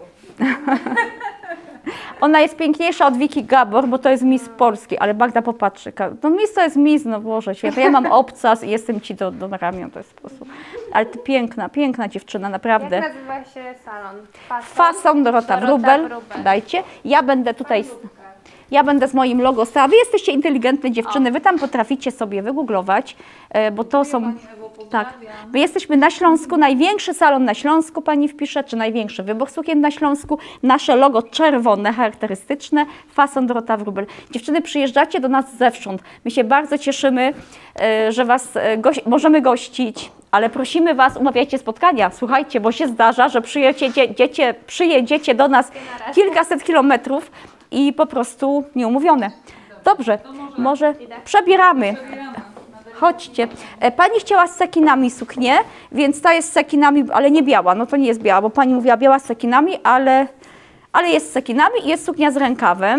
Ona jest piękniejsza od Wiki Gabor, bo to jest Miss Polski, ale Magda popatrzy. No Miss to jest Miss, no Boże święty. Ja mam obcas i jestem ci do ramion, to jest po prostu. Ale ty piękna, piękna dziewczyna, naprawdę. Jak nazywa się salon? Fason Dorota Wróbel. Dajcie. Ja będę tutaj. Ja będę z moim logo stała. Wy jesteście inteligentne dziewczyny, wy tam potraficie sobie wygooglować, bo to są. Pani Ewo, Tak. pozdrawiam. My jesteśmy na Śląsku, największy salon na Śląsku, pani wpisze, czy największy wybór sukien na Śląsku. Nasze logo czerwone, charakterystyczne, fason Dorota Wróbel. Dziewczyny, przyjeżdżacie do nas zewsząd. My się bardzo cieszymy, że was możemy gościć, ale prosimy was, umawiajcie spotkania. Słuchajcie, bo się zdarza, że przyjedziecie do nas kilkaset kilometrów i po prostu nieumówione. Dobrze, może przebieramy. Chodźcie. Pani chciała z cekinami suknię, więc ta jest z cekinami, ale nie biała. No to nie jest biała, bo pani mówiła biała z cekinami, ale jest z cekinami i jest suknia z rękawem.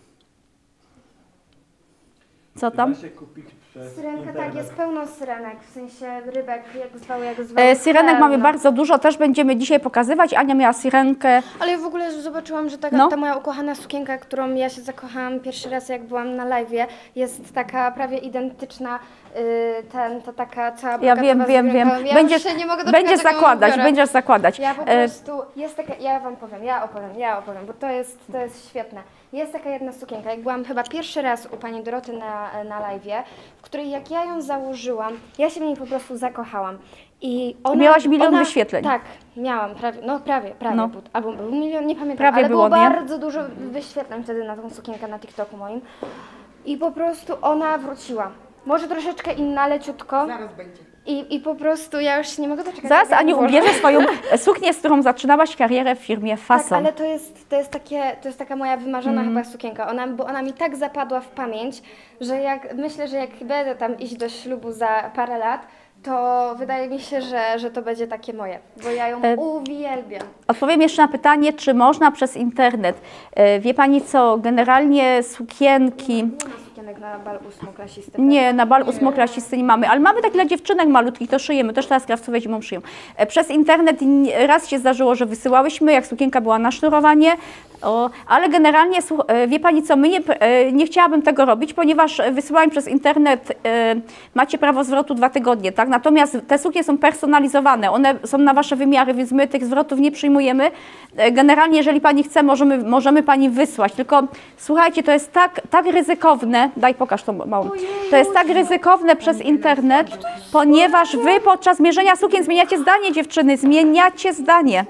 Co tam? Da się kupić przez Syrenka, internet. tak, jest pełno syrenek, w sensie rybek, jak zwał. Syrenek mamy bardzo dużo, też będziemy dzisiaj pokazywać. Ania miała syrenkę. Ale ja w ogóle zobaczyłam, że No. ta moja ukochana sukienka, którą ja się zakochałam pierwszy raz, jak byłam na live'ie, jest taka prawie identyczna, to taka cała Ja brokatowa wiem. z rękawem. Ja Będziesz, już się nie mogę doczekać, będziesz jak ją zakładać, ubiorę. będziesz zakładać. Ja po prostu, jest taka, ja wam powiem, ja opowiem, bo to jest świetne. Jest taka jedna sukienka, jak byłam chyba pierwszy raz u pani Doroty na live'ie, w której jak ja ją założyłam, ja się w niej po prostu zakochałam. I ona, Miałaś milion wyświetleń. Tak, miałam, prawie, No. albo był milion, nie pamiętam, Prawie ale było, było nie? bardzo dużo wyświetleń wtedy na tą sukienkę na TikToku moim. I po prostu ona wróciła. Może troszeczkę inna, leciutko. Zaraz będzie. I po prostu ja już się nie mogę doczekać. Zaraz jak ją Aniu włożę. ubierze swoją suknię, z którą zaczynałaś karierę w firmie Tak, Fason. ale to jest taka moja wymarzona chyba sukienka. Bo ona mi tak zapadła w pamięć, że myślę, że jak będę tam iść do ślubu za parę lat, to wydaje mi się, że to będzie takie moje, bo ja ją uwielbiam. Odpowiem jeszcze na pytanie, czy można przez internet. Wie pani co, generalnie sukienki. Nie ma sukienek na bal ósmoklasisty. Nie, na bal ósmoklasisty nie mamy, ale mamy tak dla dziewczynek malutkich, to szyjemy, też teraz krawcowe zimą szyją. Przez internet raz się zdarzyło, że wysyłałyśmy, jak sukienka była na sznurowanie, ale generalnie, wie pani co, nie chciałabym tego robić, ponieważ wysyłając przez internet macie prawo zwrotu 2 tygodnie, tak? Natomiast te suknie są personalizowane, one są na wasze wymiary, więc my tych zwrotów nie przyjmujemy. Generalnie, jeżeli pani chce, możemy pani wysłać, tylko słuchajcie, to jest tak ryzykowne, daj pokaż tą małą, to jest tak ryzykowne przez internet, ponieważ wy podczas mierzenia sukien zmieniacie zdanie, dziewczyny, zmieniacie zdanie.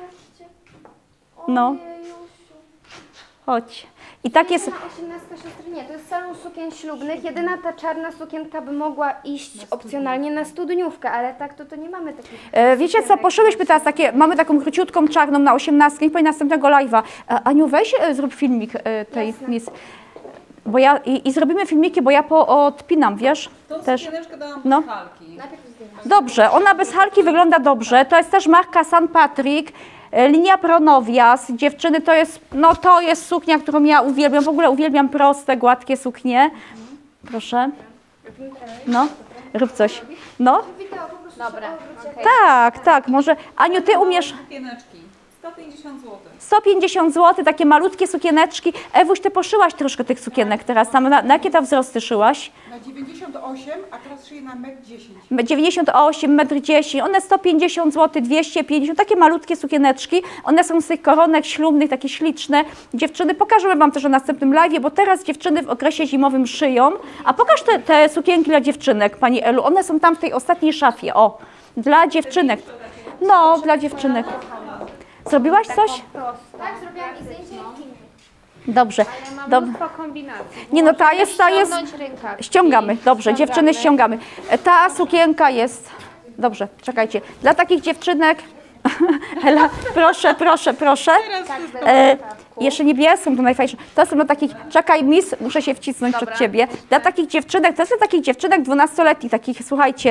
No. Chodź. I tak jest. 18 siostry, nie, to jest salon sukien ślubnych. Jedyna ta czarna sukienka by mogła iść opcjonalnie na studniówkę, ale tak to nie mamy takich. Wiecie co, poszyłyśmy teraz mamy taką króciutką czarną na 18, niech pani następnego live'a. Aniu, weź zrób filmik tej Miss. Bo i zrobimy filmiki, bo ja odpinam, wiesz? Tą Też. sukieneczkę dałam No. bez halki. Najpierw zdjęcie. Dobrze, ona bez halki wygląda dobrze. To jest też marka St. Patrick, linia Pronovias. Dziewczyny, to jest suknia, którą ja uwielbiam. W ogóle uwielbiam proste, gładkie suknie. Proszę. No, rób coś. No, Wideo po prostu Dobra, obróć, jak okej. tak, może. Aniu, ty umiesz. Sukieneczki. 150 zł. 150 zł, takie malutkie sukieneczki. Ewuś, ty poszyłaś troszkę tych sukienek teraz. Tam na jakie to wzrosty szyłaś? Na 98, a teraz szyję na 1,10 m. 98, 1,10 m, one 150 zł, 250, takie malutkie sukieneczki. One są z tych koronek ślubnych, takie śliczne. Dziewczyny, pokażemy wam też na następnym live'ie, bo teraz dziewczyny w okresie zimowym szyją. A pokaż te sukienki dla dziewczynek, pani Elu. One są tam w tej ostatniej szafie, o. Dla dziewczynek. No, dla dziewczynek. Zrobiłaś coś? Tak, zrobiłam i zdjęcie Dobrze. Mam mnóstwo kombinacji. Nie no, ta jest, Ściągnąć rękawki. ściągamy, dobrze, dziewczyny ściągamy. Ta sukienka jest, dobrze, czekajcie, dla takich dziewczynek, Ela, proszę, proszę, proszę. Jeszcze niebieską, to najfajniejsze. To są dla takich, czekaj mis, muszę się wcisnąć przed ciebie. Dla takich dziewczynek, to jest dla takich dziewczynek 12-letnich, takich, słuchajcie,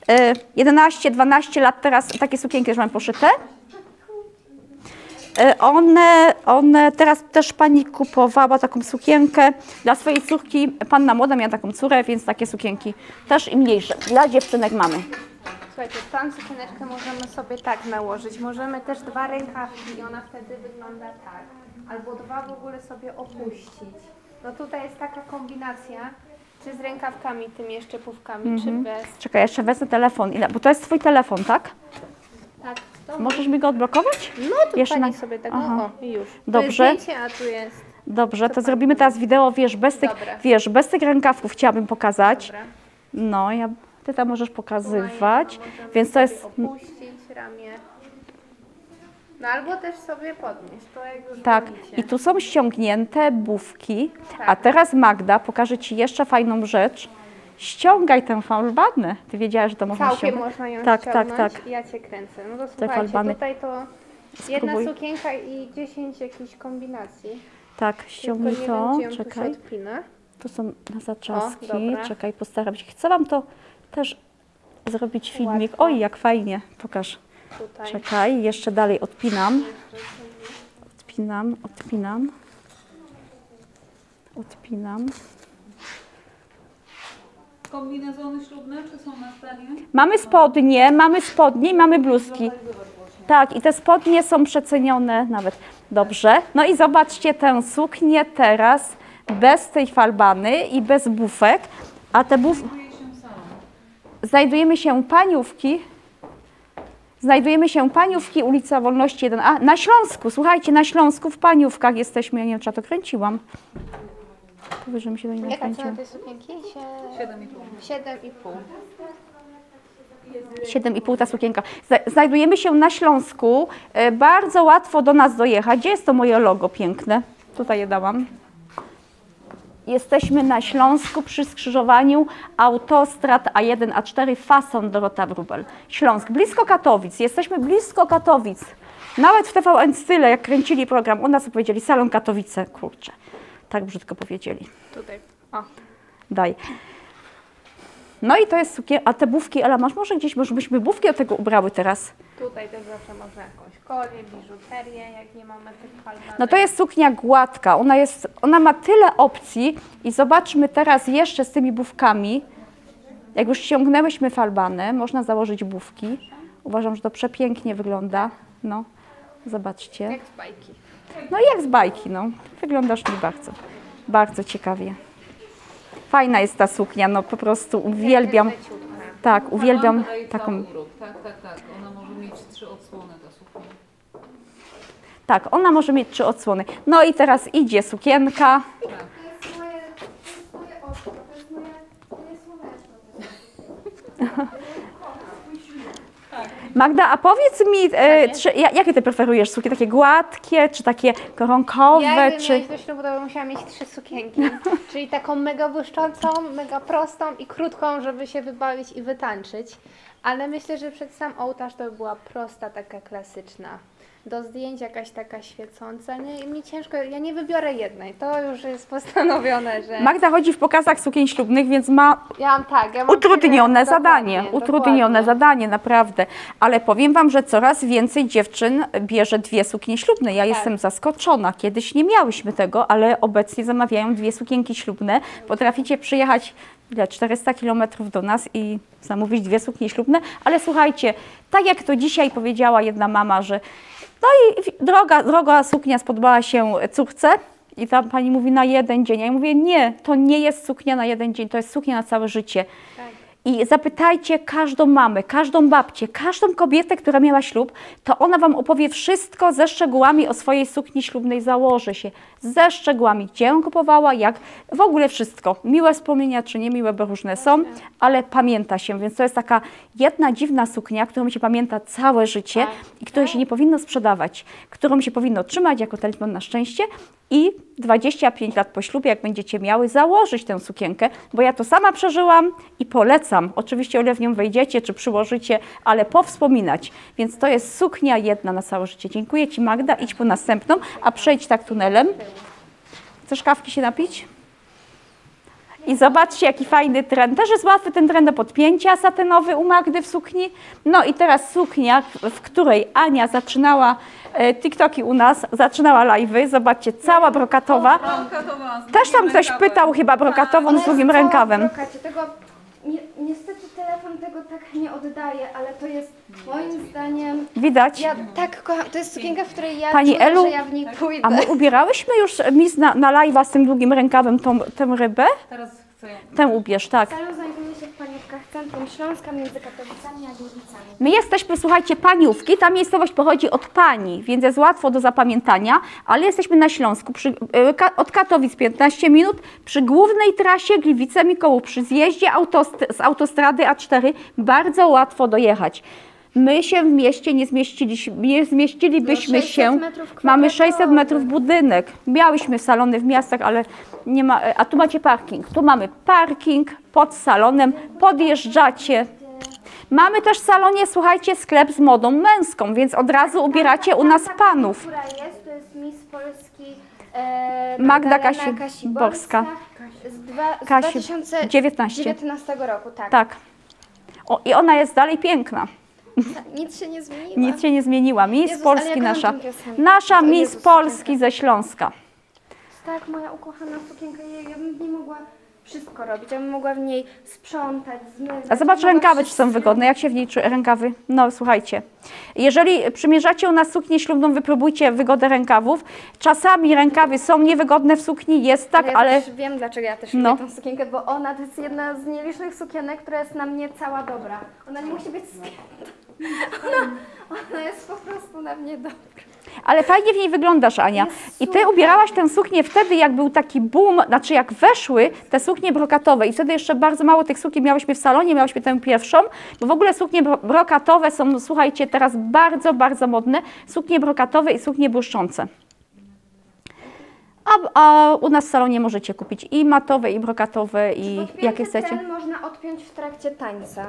11-12 lat teraz, takie sukienki już mam poszyte. One teraz też pani kupowała taką sukienkę dla swojej córki. Panna młoda miała taką córę, więc takie sukienki też i mniejsze. Dla dziewczynek mamy. Słuchajcie, tą sukieneczkę możemy sobie tak nałożyć. Możemy też 2 rękawki i ona wtedy wygląda tak. Albo 2 w ogóle sobie opuścić. No tutaj jest taka kombinacja, czy z rękawkami, tymi jeszcze pówkami, czy bez. Czekaj, jeszcze wezmę telefon, bo to jest twój telefon, tak? Tak, to Możesz mi go odblokować? no to jeszcze pani na- sobie tak, Aha. o, i już. Dobrze. Tu jest zdjęcie, a tu jest, Dobrze, to zrobimy teraz wideo, wiesz, bez tych rękawków chciałabym pokazać. dobra. No, ty tam możesz pokazywać, Możemy więc to sobie jest... opuścić ramię. No albo też sobie podnieść, to jak już Tak, wolicie. i tu są ściągnięte bufki, a Tak. teraz Magda pokaże ci jeszcze fajną rzecz. Ściągaj tę falbanę. Ty wiedziałaś, że to można Całkiem ściągać? można ją Tak, ściągnąć. tak. Ja cię kręcę. No to słuchajcie, falbany. tutaj to jedna Spróbuj. sukienka i 10 jakichś kombinacji. Tak, Tylko ściągnij nie to, wiem, gdzie ją tu się czekaj. odpina. Tu są na zaczaski, dobra. czekaj, postaram się. Chcę wam to też zrobić filmik. Łatwo. Oj, jak fajnie, pokaż. Tutaj. Czekaj, jeszcze dalej odpinam. Odpinam. Kombinezony ślubne, czy są na stanie? Mamy spodnie i mamy bluzki. Tak, i te spodnie są przecenione nawet. Dobrze. No i zobaczcie tę suknię teraz bez tej falbany i bez bufek. A te Znajdujemy się Paniówki, ulica Wolności 1A, na Śląsku. Słuchajcie, na Śląsku, w Paniówkach jesteśmy. Ja nie wiem, czy ja to kręciłam. Powiedz, że mi się to nie Jaka nakręciło. cena tej sukienki? 7,5. 7,5 ta sukienka. Znajdujemy się na Śląsku. Bardzo łatwo do nas dojechać. Gdzie jest to moje logo piękne? Tutaj je dałam. Jesteśmy na Śląsku przy skrzyżowaniu autostrad A1, A4, fason Dorota Wróbel. Śląsk, blisko Katowic. Jesteśmy blisko Katowic. Nawet w TVN Style, jak kręcili program, u nas powiedzieli Salon Katowice. Kurczę, tak brzydko powiedzieli. Tutaj. O. Daj. No i to jest sukienka, a te bufki, Ela, masz może gdzieś, może byśmy bufki do tego ubrały teraz? Tutaj też zawsze można jakąś kolię, biżuterię, jak nie mamy tych falbanek. No to jest suknia gładka, ona ma tyle opcji i zobaczmy teraz jeszcze z tymi bufkami. Jak już ściągnęłyśmy falbany, można założyć bufki. Uważam, że to przepięknie wygląda. No, zobaczcie. Jak z bajki. No i jak z bajki, no. Wyglądasz mi bardzo, bardzo ciekawie. Fajna jest ta suknia, no po prostu uwielbiam. Leciutka. Tak, uwielbiam Daje taką. cały urok. Tak. Ona może mieć 3 odsłony, ta suknia. Tak, ona może mieć 3 odsłony. No i teraz idzie sukienka. To jest moje oko, to jest moje słoneczko. Magda, a powiedz mi, jakie ty preferujesz suki? Takie gładkie, czy takie koronkowe, Jakbym czy... mieć do ślubu, to bym musiała mieć 3 sukienki. Czyli taką mega błyszczącą, mega prostą i krótką, żeby się wybawić i wytańczyć. Ale myślę, że przed sam ołtarz to by była prosta, taka klasyczna. Do zdjęć jakaś taka świecąca. Nie, mi ciężko, ja nie wybiorę jednej. To już jest postanowione, że... Magda chodzi w pokazach sukien ślubnych, więc ma Ja mam utrudnione tyle, zadanie, dokładnie, utrudnione dokładnie. zadanie, naprawdę. Ale powiem wam, że coraz więcej dziewczyn bierze 2 suknie ślubne. Ja jestem zaskoczona. Kiedyś nie miałyśmy tego, ale obecnie zamawiają 2 sukienki ślubne. Potraficie przyjechać 400 km do nas i zamówić 2 suknie ślubne. Ale słuchajcie, tak jak to dzisiaj powiedziała jedna mama, że No i droga suknia spodobała się córce i ta pani mówi na jeden dzień. Ja mówię, nie, to nie jest suknia na jeden dzień, to jest suknia na całe życie. I zapytajcie każdą mamę, każdą babcię, każdą kobietę, która miała ślub, to ona wam opowie wszystko ze szczegółami o swojej sukni ślubnej, założy się ze szczegółami, gdzie ją kupowała, jak, w ogóle wszystko. Miłe wspomnienia czy niemiłe, bo różne są, ale pamięta się, więc to jest taka jedna dziwna suknia, którą się pamięta całe życie i której się nie powinno sprzedawać, którą się powinno trzymać jako talizman na szczęście i 25 lat po ślubie, jak będziecie miały, założyć tę sukienkę, bo ja to sama przeżyłam i polecam. Oczywiście o ile w nią wejdziecie, czy przyłożycie, ale powspominać. Więc to jest suknia jedna na całe życie. Dziękuję Ci, Magda. Idź po następną, a przejdź tak tunelem. Chcesz kawki się napić? I zobaczcie, jaki fajny tren. Też jest łatwy ten tren do podpięcia satynowy u Magdy w sukni. No i teraz suknia, w której Ania zaczynała TikToki u nas, zaczynała live'y. Zobaczcie, cała brokatowa. Też tam ktoś pytał chyba brokatową z długim rękawem. Niestety telefon tego tak nie oddaje, ale to jest moim zdaniem... Widać? Ja tak kocham, to jest sukienka, w której ja Pani czuję, Elu, że ja w niej pójdę. a my ubierałyśmy już mis na live'a z tym długim rękawem tę rybę? Teraz chcę ją. Tę ubierz, tak. Salon znajduje się w Paniówkach, centrum Śląska, między Katowicami a Gliwicami. My jesteśmy, słuchajcie, Paniówki, ta miejscowość pochodzi od Pani, więc jest łatwo do zapamiętania, ale jesteśmy na Śląsku, od Katowic 15 minut, przy głównej trasie Gliwice-Mikołów, przy zjeździe z autostrady A4, bardzo łatwo dojechać. My się w mieście nie zmieścilibyśmy się, mamy 600 metrów budynek, miałyśmy salony w miastach, ale nie ma, a tu macie parking, tu mamy parking pod salonem, podjeżdżacie. Mamy też w salonie, słuchajcie, sklep z modą męską, więc od razu ubieracie u nas panów. Która jest, to jest Miss Polski Magda Magdalena Kasiborska. Z 2019 roku, tak. Tak. O, i ona jest dalej piękna. Nic się nie zmieniło. Nic się nie zmieniła. Miss Jezus, ale Polski ja kocham nasza. tę piosenkę. Nasza O Miss Jezus, Polski ze Śląska. Tak, moja ukochana sukienka, ja bym w niej mogła wszystko robić, ja bym mogła w niej sprzątać, zmywać. A zobacz rękawy, czy są wygodne. Jak się w niej rękawy? No słuchajcie, jeżeli przymierzacie u nas suknię ślubną, wypróbujcie wygodę rękawów. Czasami rękawy są niewygodne w sukni, jest tak, Ja ale... też wiem, dlaczego ja też No. lubię tę sukienkę, bo ona to jest jedna z nielicznych sukienek, która jest na mnie cała dobra. Ona nie musi być spięta. Ona jest po prostu na mnie dobra. Ale fajnie w niej wyglądasz, Ania. I ty ubierałeś tę suknię wtedy, jak był taki boom, znaczy jak weszły te suknie brokatowe i wtedy jeszcze bardzo mało tych sukni miałyśmy w salonie, miałyśmy tę pierwszą, bo w ogóle suknie brokatowe są, słuchajcie, teraz bardzo, bardzo modne. Suknie brokatowe i suknie błyszczące. A u nas w salonie możecie kupić i matowe, i brokatowe, i jakie chcecie. Ten można odpiąć w trakcie tańca.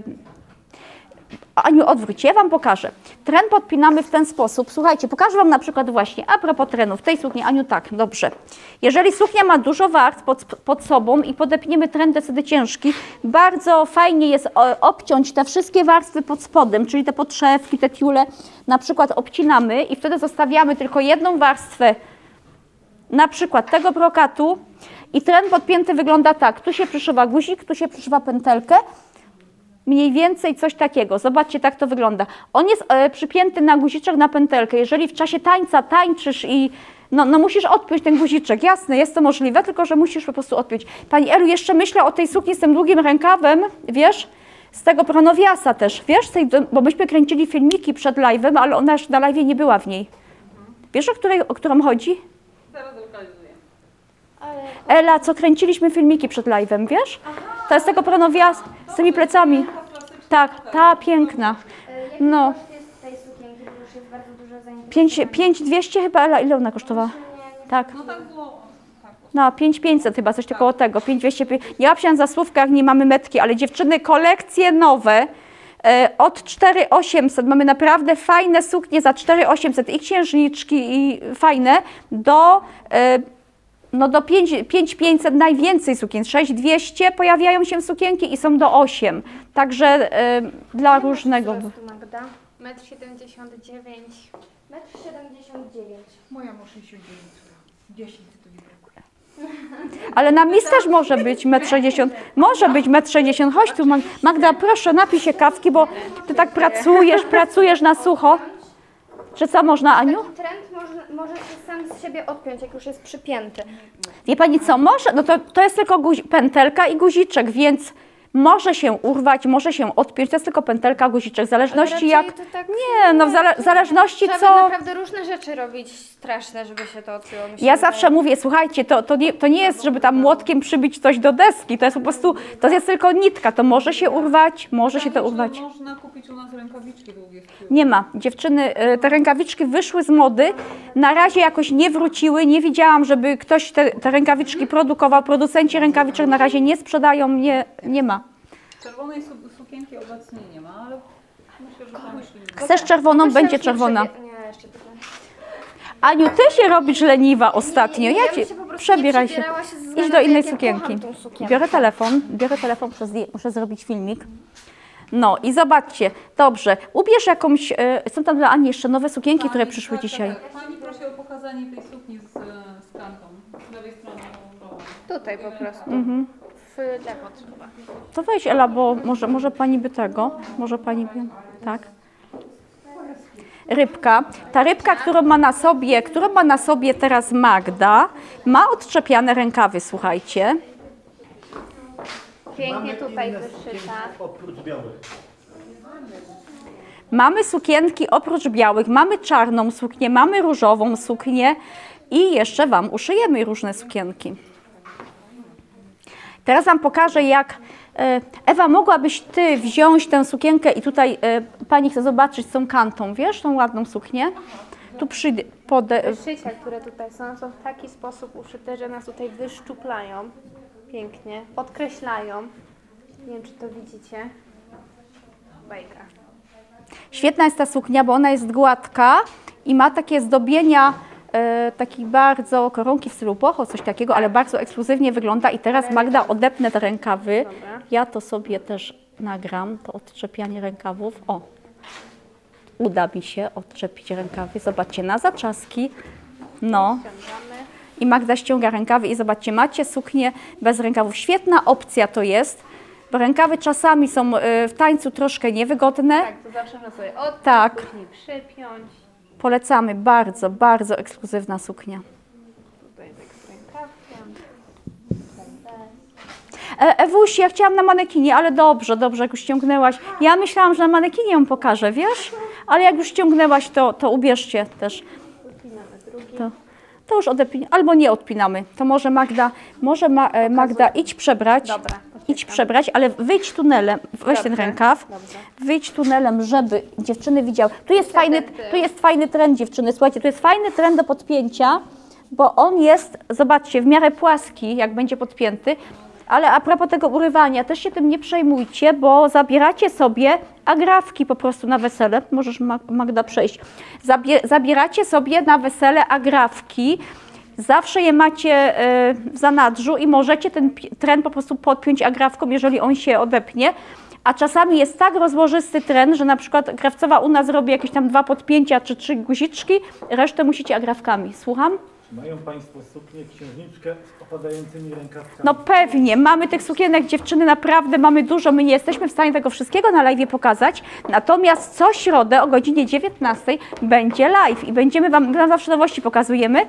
Aniu, odwróć, ja Wam pokażę. Tren podpinamy w ten sposób. Słuchajcie, pokażę Wam na przykład właśnie, a propos trenów, w tej sukni, Aniu, tak, dobrze. Jeżeli suknia ma dużo warstw pod sobą i podepniemy tren dosyć ciężki, bardzo fajnie jest obciąć te wszystkie warstwy pod spodem, czyli te podszewki, te tiule, na przykład obcinamy i wtedy zostawiamy tylko jedną warstwę, na przykład tego brokatu i tren podpięty wygląda tak. Tu się przyszywa guzik, tu się przyszywa pętelkę. Mniej więcej coś takiego. Zobaczcie, tak to wygląda. On jest przypięty na guziczek, na pętelkę. Jeżeli w czasie tańca tańczysz i no musisz odpiąć ten guziczek. Jasne, jest to możliwe, tylko że musisz po prostu odpiąć. Pani Elu, jeszcze myślę o tej sukni z tym długim rękawem, wiesz? Z tego pronowiasa też, wiesz? Bo myśmy kręcili filmiki przed live'em, ale ona już na live'ie nie była w niej. Wiesz, o którą chodzi? Teraz lokalizuję. Ela, co kręciliśmy filmiki przed live'em, wiesz? To jest tego pronowiasa z tymi plecami. Tak, ta piękna. No. Jest tej sukienki, bo już jest bardzo dużo zainteresowania. 5200 chyba, Ela, ile ona kosztowała? Tak. No tak było. No, 5500 chyba, coś koło tego, 5200. Nie łapcie za słówka, jak nie mamy metki, ale dziewczyny, kolekcje nowe od 4800, mamy naprawdę fajne suknie za 4800 i księżniczki i fajne do... No do 5500 najwięcej sukien, 6200 pojawiają się sukienki i są do 8, także dla różnego. Magda? 1,79 m. 1,79 m. Moja ma 69, 10 to nie brakuje. Ale na mis też może być 1,60 m, może być 1,60 m, chodź tu Magda, proszę napij się kawki, bo ty tak pracujesz na sucho. Że co można, Aniu? Taki trend może się sam z siebie odpiąć, jak już jest przypięty. Wie pani co, może, no to jest tylko pętelka i guziczek, więc może się urwać, może się odpiąć, to jest tylko pętelka, guziczek, w zależności Raczej jak... to tak Nie, no w zależności trzeba co... naprawdę różne rzeczy robić straszne, żeby się to odpięło. mi się Ja wydaje. zawsze mówię, słuchajcie, to nie jest, żeby tam młotkiem przybić coś do deski, to jest po prostu, to jest tylko nitka, to może się urwać, może się to urwać. Można kupić u nas rękawiczki długie z tyłu. Nie ma. Dziewczyny, te rękawiczki wyszły z mody, na razie jakoś nie wróciły, nie widziałam, żeby ktoś te rękawiczki produkował, producenci rękawiczek na razie nie sprzedają, nie ma. Czerwonej sukienki obecnie nie ma, ale myślę, że pomyślimy. Chcesz czerwoną, Myślę, będzie że czerwona. Nie, jeszcze tylko. Aniu, ty się robisz leniwa ostatnio, Nie, ja bym ci się po prostu przebieraj nie się. przebierała się ze Idź względu do na innej jak ja sukienki. kocham tą sukienkę. Biorę telefon, muszę zrobić filmik. No i zobaczcie, dobrze, ubierz jakąś, są tam dla Ani jeszcze nowe sukienki, które przyszły dzisiaj. Pani prosi o pokazanie tej sukni z kantą. Z lewej strony. Tutaj po prostu. W lewo trzeba. To weź Ela, bo może pani by tego, tak. Rybka. Ta rybka, którą ma na sobie teraz Magda, ma odczepiane rękawy, słuchajcie. Pięknie tutaj wyszyta. Oprócz białych. Mamy sukienki oprócz białych, mamy czarną suknię, mamy różową suknię i jeszcze Wam uszyjemy różne sukienki. Teraz Wam pokażę, jak... Ewa, mogłabyś Ty wziąć tę sukienkę i tutaj Pani chce zobaczyć z tą kantą, wiesz, tą ładną suknię? Tu przyjdę, Szycia, które tutaj są w taki sposób uszyte, że nas tutaj wyszczuplają. Pięknie. Podkreślają. Nie wiem, czy to widzicie. Bajka. Świetna jest ta suknia, bo ona jest gładka i ma takie zdobienia, takich bardzo koronki w stylu boho, coś takiego, ale bardzo ekskluzywnie wygląda. I teraz Magda odepnę te rękawy. Dobra. Ja to sobie też nagram, to odczepianie rękawów. O, uda mi się odczepić rękawy. Zobaczcie, na zaczaski. No. Ściągamy. I Magda ściąga rękawy i zobaczcie, macie suknię bez rękawów. Świetna opcja to jest, bo rękawy czasami są w tańcu troszkę niewygodne. Tak, to zawsze można sobie odpiąć, Tak. później przypiąć. Polecamy, bardzo, bardzo ekskluzywna suknia. Tutaj tak z rękawkiem. Ewuś, ja chciałam na manekinie, ale dobrze, jak już ściągnęłaś. Ja myślałam, że na manekinie ją pokażę, wiesz? Ale jak już ściągnęłaś, to ubierzcie też. Wypinamy drugi. To już odepinamy, albo nie odpinamy. To może Magda idź przebrać. Dobra. Idź przebrać, ale wyjdź tunelem, weź ten Dobrze, rękaw, dobrze. wyjdź tunelem, żeby dziewczyny widziały. Tu jest Ten. fajny trend, dziewczyny, słuchajcie, tu jest fajny trend do podpięcia, bo on jest, zobaczcie, w miarę płaski, jak będzie podpięty, ale a propos tego urywania, też się tym nie przejmujcie, bo zabieracie sobie agrafki po prostu na wesele, możesz Magda przejść, zabieracie sobie na wesele agrafki, zawsze je macie w zanadrzu i możecie ten tren po prostu podpiąć agrafką, jeżeli on się odepnie. A czasami jest tak rozłożysty tren, że na przykład krawcowa u nas robi jakieś tam 2 podpięcia czy 3 guziczki, resztę musicie agrafkami. Słucham? Czy mają Państwo suknię, księżniczkę z opadającymi rękawkami? No pewnie, mamy tych sukienek, dziewczyny, naprawdę mamy dużo, my nie jesteśmy w stanie tego wszystkiego na live pokazać, natomiast co środę o godzinie 19 będzie live i będziemy Wam zawsze nowości pokazujemy.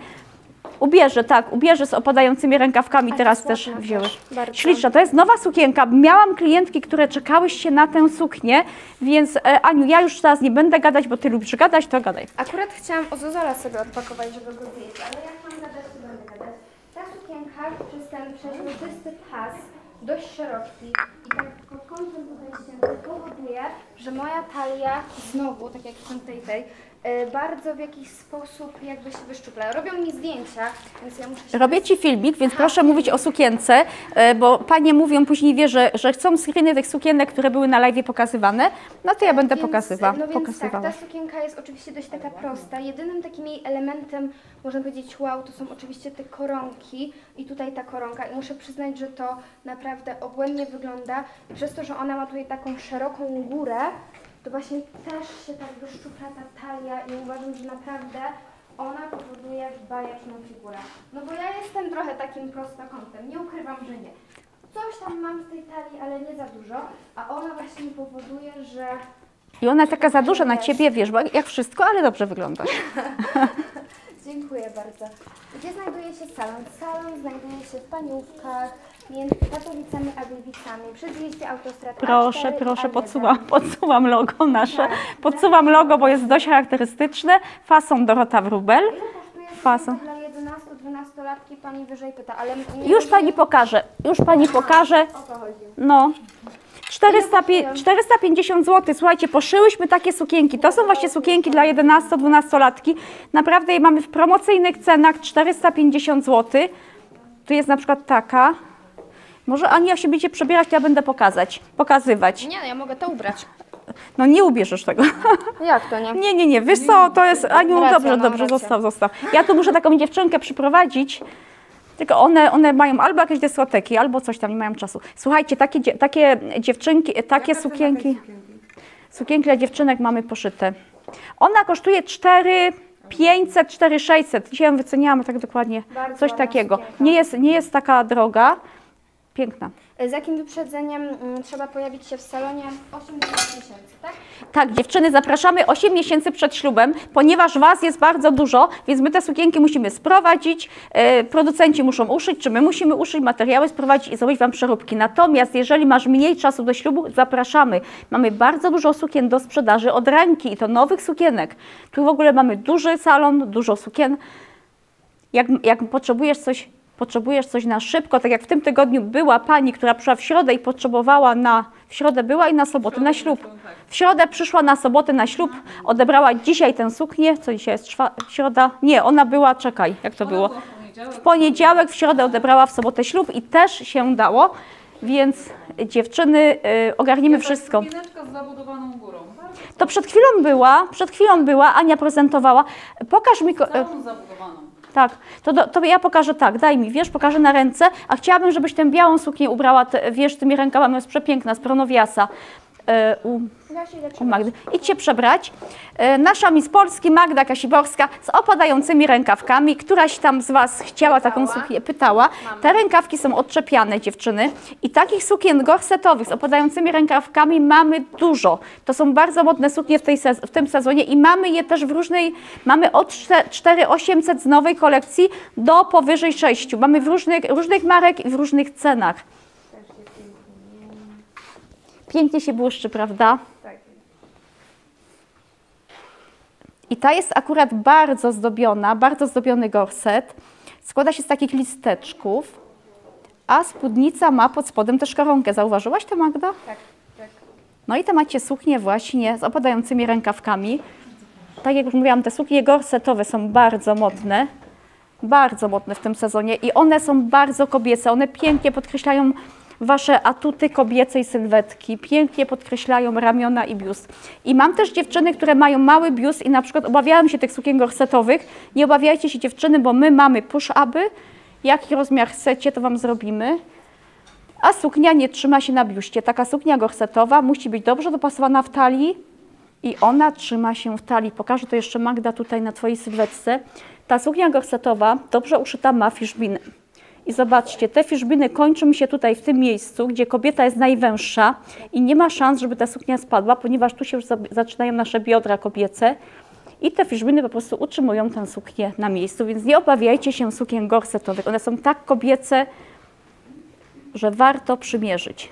Ubierze z opadającymi rękawkami, teraz też wzięły. Bardzo. Śliczna, to jest nowa sukienka. Miałam klientki, które czekałyście na tę suknię, więc Aniu, ja już teraz nie będę gadać, bo Ty lubisz gadać, to gadaj. Akurat chciałam Ozozola sobie odpakować, żeby go zjeść, ale jak mam gadać, to będę gadać. Ta sukienka przez ten przeźroczysty pas, dość szeroki i tak pod kątem tutaj się powoduje, że moja talia znowu, tak jak w tej, bardzo w jakiś sposób jakby się wyszczupla. Robią mi zdjęcia, więc ja muszę się... Robię Ci filmik, więc proszę mówić o sukience, bo panie mówią później, że chcą screeny tych sukienek, które były na live pokazywane, no to ja będę pokazywała. Tak, ta sukienka jest oczywiście dość taka prosta. Jedynym takim jej elementem, można powiedzieć, wow, to są oczywiście te koronki i tutaj ta koronka. I muszę przyznać, że to naprawdę obłędnie wygląda. I przez to, że ona ma tutaj taką szeroką górę, to właśnie też się tak wyszczupla ta talia i uważam, że naprawdę ona powoduje bajaczną figurę. No bo ja jestem trochę takim prostokątem, nie ukrywam, że nie. Coś tam mam z tej talii, ale nie za dużo, a ona właśnie powoduje, że I ona jest taka za duża na ciebie, wiesz, bo jak wszystko, ale dobrze wyglądasz. Dziękuję bardzo. Gdzie znajduje się salon? Salon znajduje się w Paniówkach, między Katowicami a Gliwicami, przy zjeździe autostrad Proszę, A4 i proszę, A1. podsuwam logo nasze. Tak. Podsuwam logo, bo jest dość charakterystyczne. Fason Dorota Wróbel. Ile kosztuje Fason. dla 11-12-latki? Pani wyżej pyta, ale nie Już pani pokaże, O to chodzi. No. 450 zł. Słuchajcie, poszyłyśmy takie sukienki. To są właśnie sukienki dla 11-12-latki. Naprawdę je mamy w promocyjnych cenach 450 zł. Tu jest na przykład taka. Może Ania, jak się będziecie przebierać, to ja będę pokazywać. Nie, ja mogę to ubrać. No nie ubierzesz tego. Jak to nie? Nie, wiesz co, to jest, Aniu, Racja, dobrze, racja. zostaw. Ja tu muszę taką dziewczynkę przyprowadzić, tylko one mają albo jakieś dyskoteki, albo coś tam, nie mają czasu. Słuchajcie, takie dziewczynki, takie sukienki dla dziewczynek mamy poszyte. Ona kosztuje 4500, 4600, dzisiaj ją wyceniamy tak dokładnie, Bardzo coś ładna takiego. sukienka. Nie jest taka droga, piękna. Z jakim wyprzedzeniem trzeba pojawić się w salonie? 80 tysięcy, tak? Tak, dziewczyny, zapraszamy 8 miesięcy przed ślubem, ponieważ Was jest bardzo dużo, więc my te sukienki musimy sprowadzić, producenci muszą uszyć, czy my musimy uszyć, materiały sprowadzić i zrobić Wam przeróbki. Natomiast jeżeli masz mniej czasu do ślubu, zapraszamy. Mamy bardzo dużo sukien do sprzedaży od ręki i to nowych sukienek. Tu w ogóle mamy duży salon, dużo sukien. Jak potrzebujesz coś na szybko, tak jak w tym tygodniu była pani, która przyszła w środę i potrzebowała w środę była i na sobotę na ślub. W środę przyszła na sobotę na ślub, odebrała dzisiaj tę suknię, co dzisiaj jest środa? Nie, ona była, czekaj, jak to było? W poniedziałek, w środę odebrała, w sobotę ślub i też się dało, więc dziewczyny, ogarnimy wszystko. Sukieneczka z zabudowaną górą. To przed chwilą była, Ania prezentowała. Pokaż mi... Całą zabudowaną. Tak, to ja pokażę tak, daj mi, wiesz, pokażę na ręce, a chciałabym, żebyś tę białą suknię ubrała, wiesz, tymi rękawami, jest przepiękna, z pronowiasa. U Magdy. Idźcie przebrać. Nasza Miss Polski, Magda Kasiborska, z opadającymi rękawkami. Któraś tam z Was chciała taką suknię, pytała. Te rękawki są odczepiane, dziewczyny. I takich sukien gorsetowych z opadającymi rękawkami mamy dużo. To są bardzo modne suknie w tym sezonie i mamy je też w różnej, mamy od 4800 z nowej kolekcji do powyżej 6. Mamy w różnych marek i w różnych cenach. Pięknie się błyszczy, prawda? Tak. I ta jest akurat bardzo zdobiony gorset. Składa się z takich listeczków, a spódnica ma pod spodem też koronkę. Zauważyłaś to, Magda? Tak, tak. No i te macie suknie właśnie z opadającymi rękawkami. Tak jak już mówiłam, te suknie gorsetowe są bardzo modne w tym sezonie i one są bardzo kobiece. One pięknie podkreślają Wasze atuty kobiecej sylwetki, pięknie podkreślają ramiona i biust. I mam też dziewczyny, które mają mały biust i na przykład obawiają się tych sukien gorsetowych. Nie obawiajcie się, dziewczyny, bo my mamy push-upy. Jaki rozmiar chcecie, to Wam zrobimy. A suknia nie trzyma się na biuście. Taka suknia gorsetowa musi być dobrze dopasowana w talii i ona trzyma się w talii. Pokażę to jeszcze, Magda, tutaj na Twojej sylwetce. Ta suknia gorsetowa, dobrze uszyta, ma fiszbiny. I zobaczcie, te fiszbiny kończą się tutaj w tym miejscu, gdzie kobieta jest najwęższa i nie ma szans, żeby ta suknia spadła, ponieważ tu się już zaczynają nasze biodra kobiece i te fiszbiny po prostu utrzymują tę suknię na miejscu, więc nie obawiajcie się sukien gorsetowych. One są tak kobiece, że warto przymierzyć.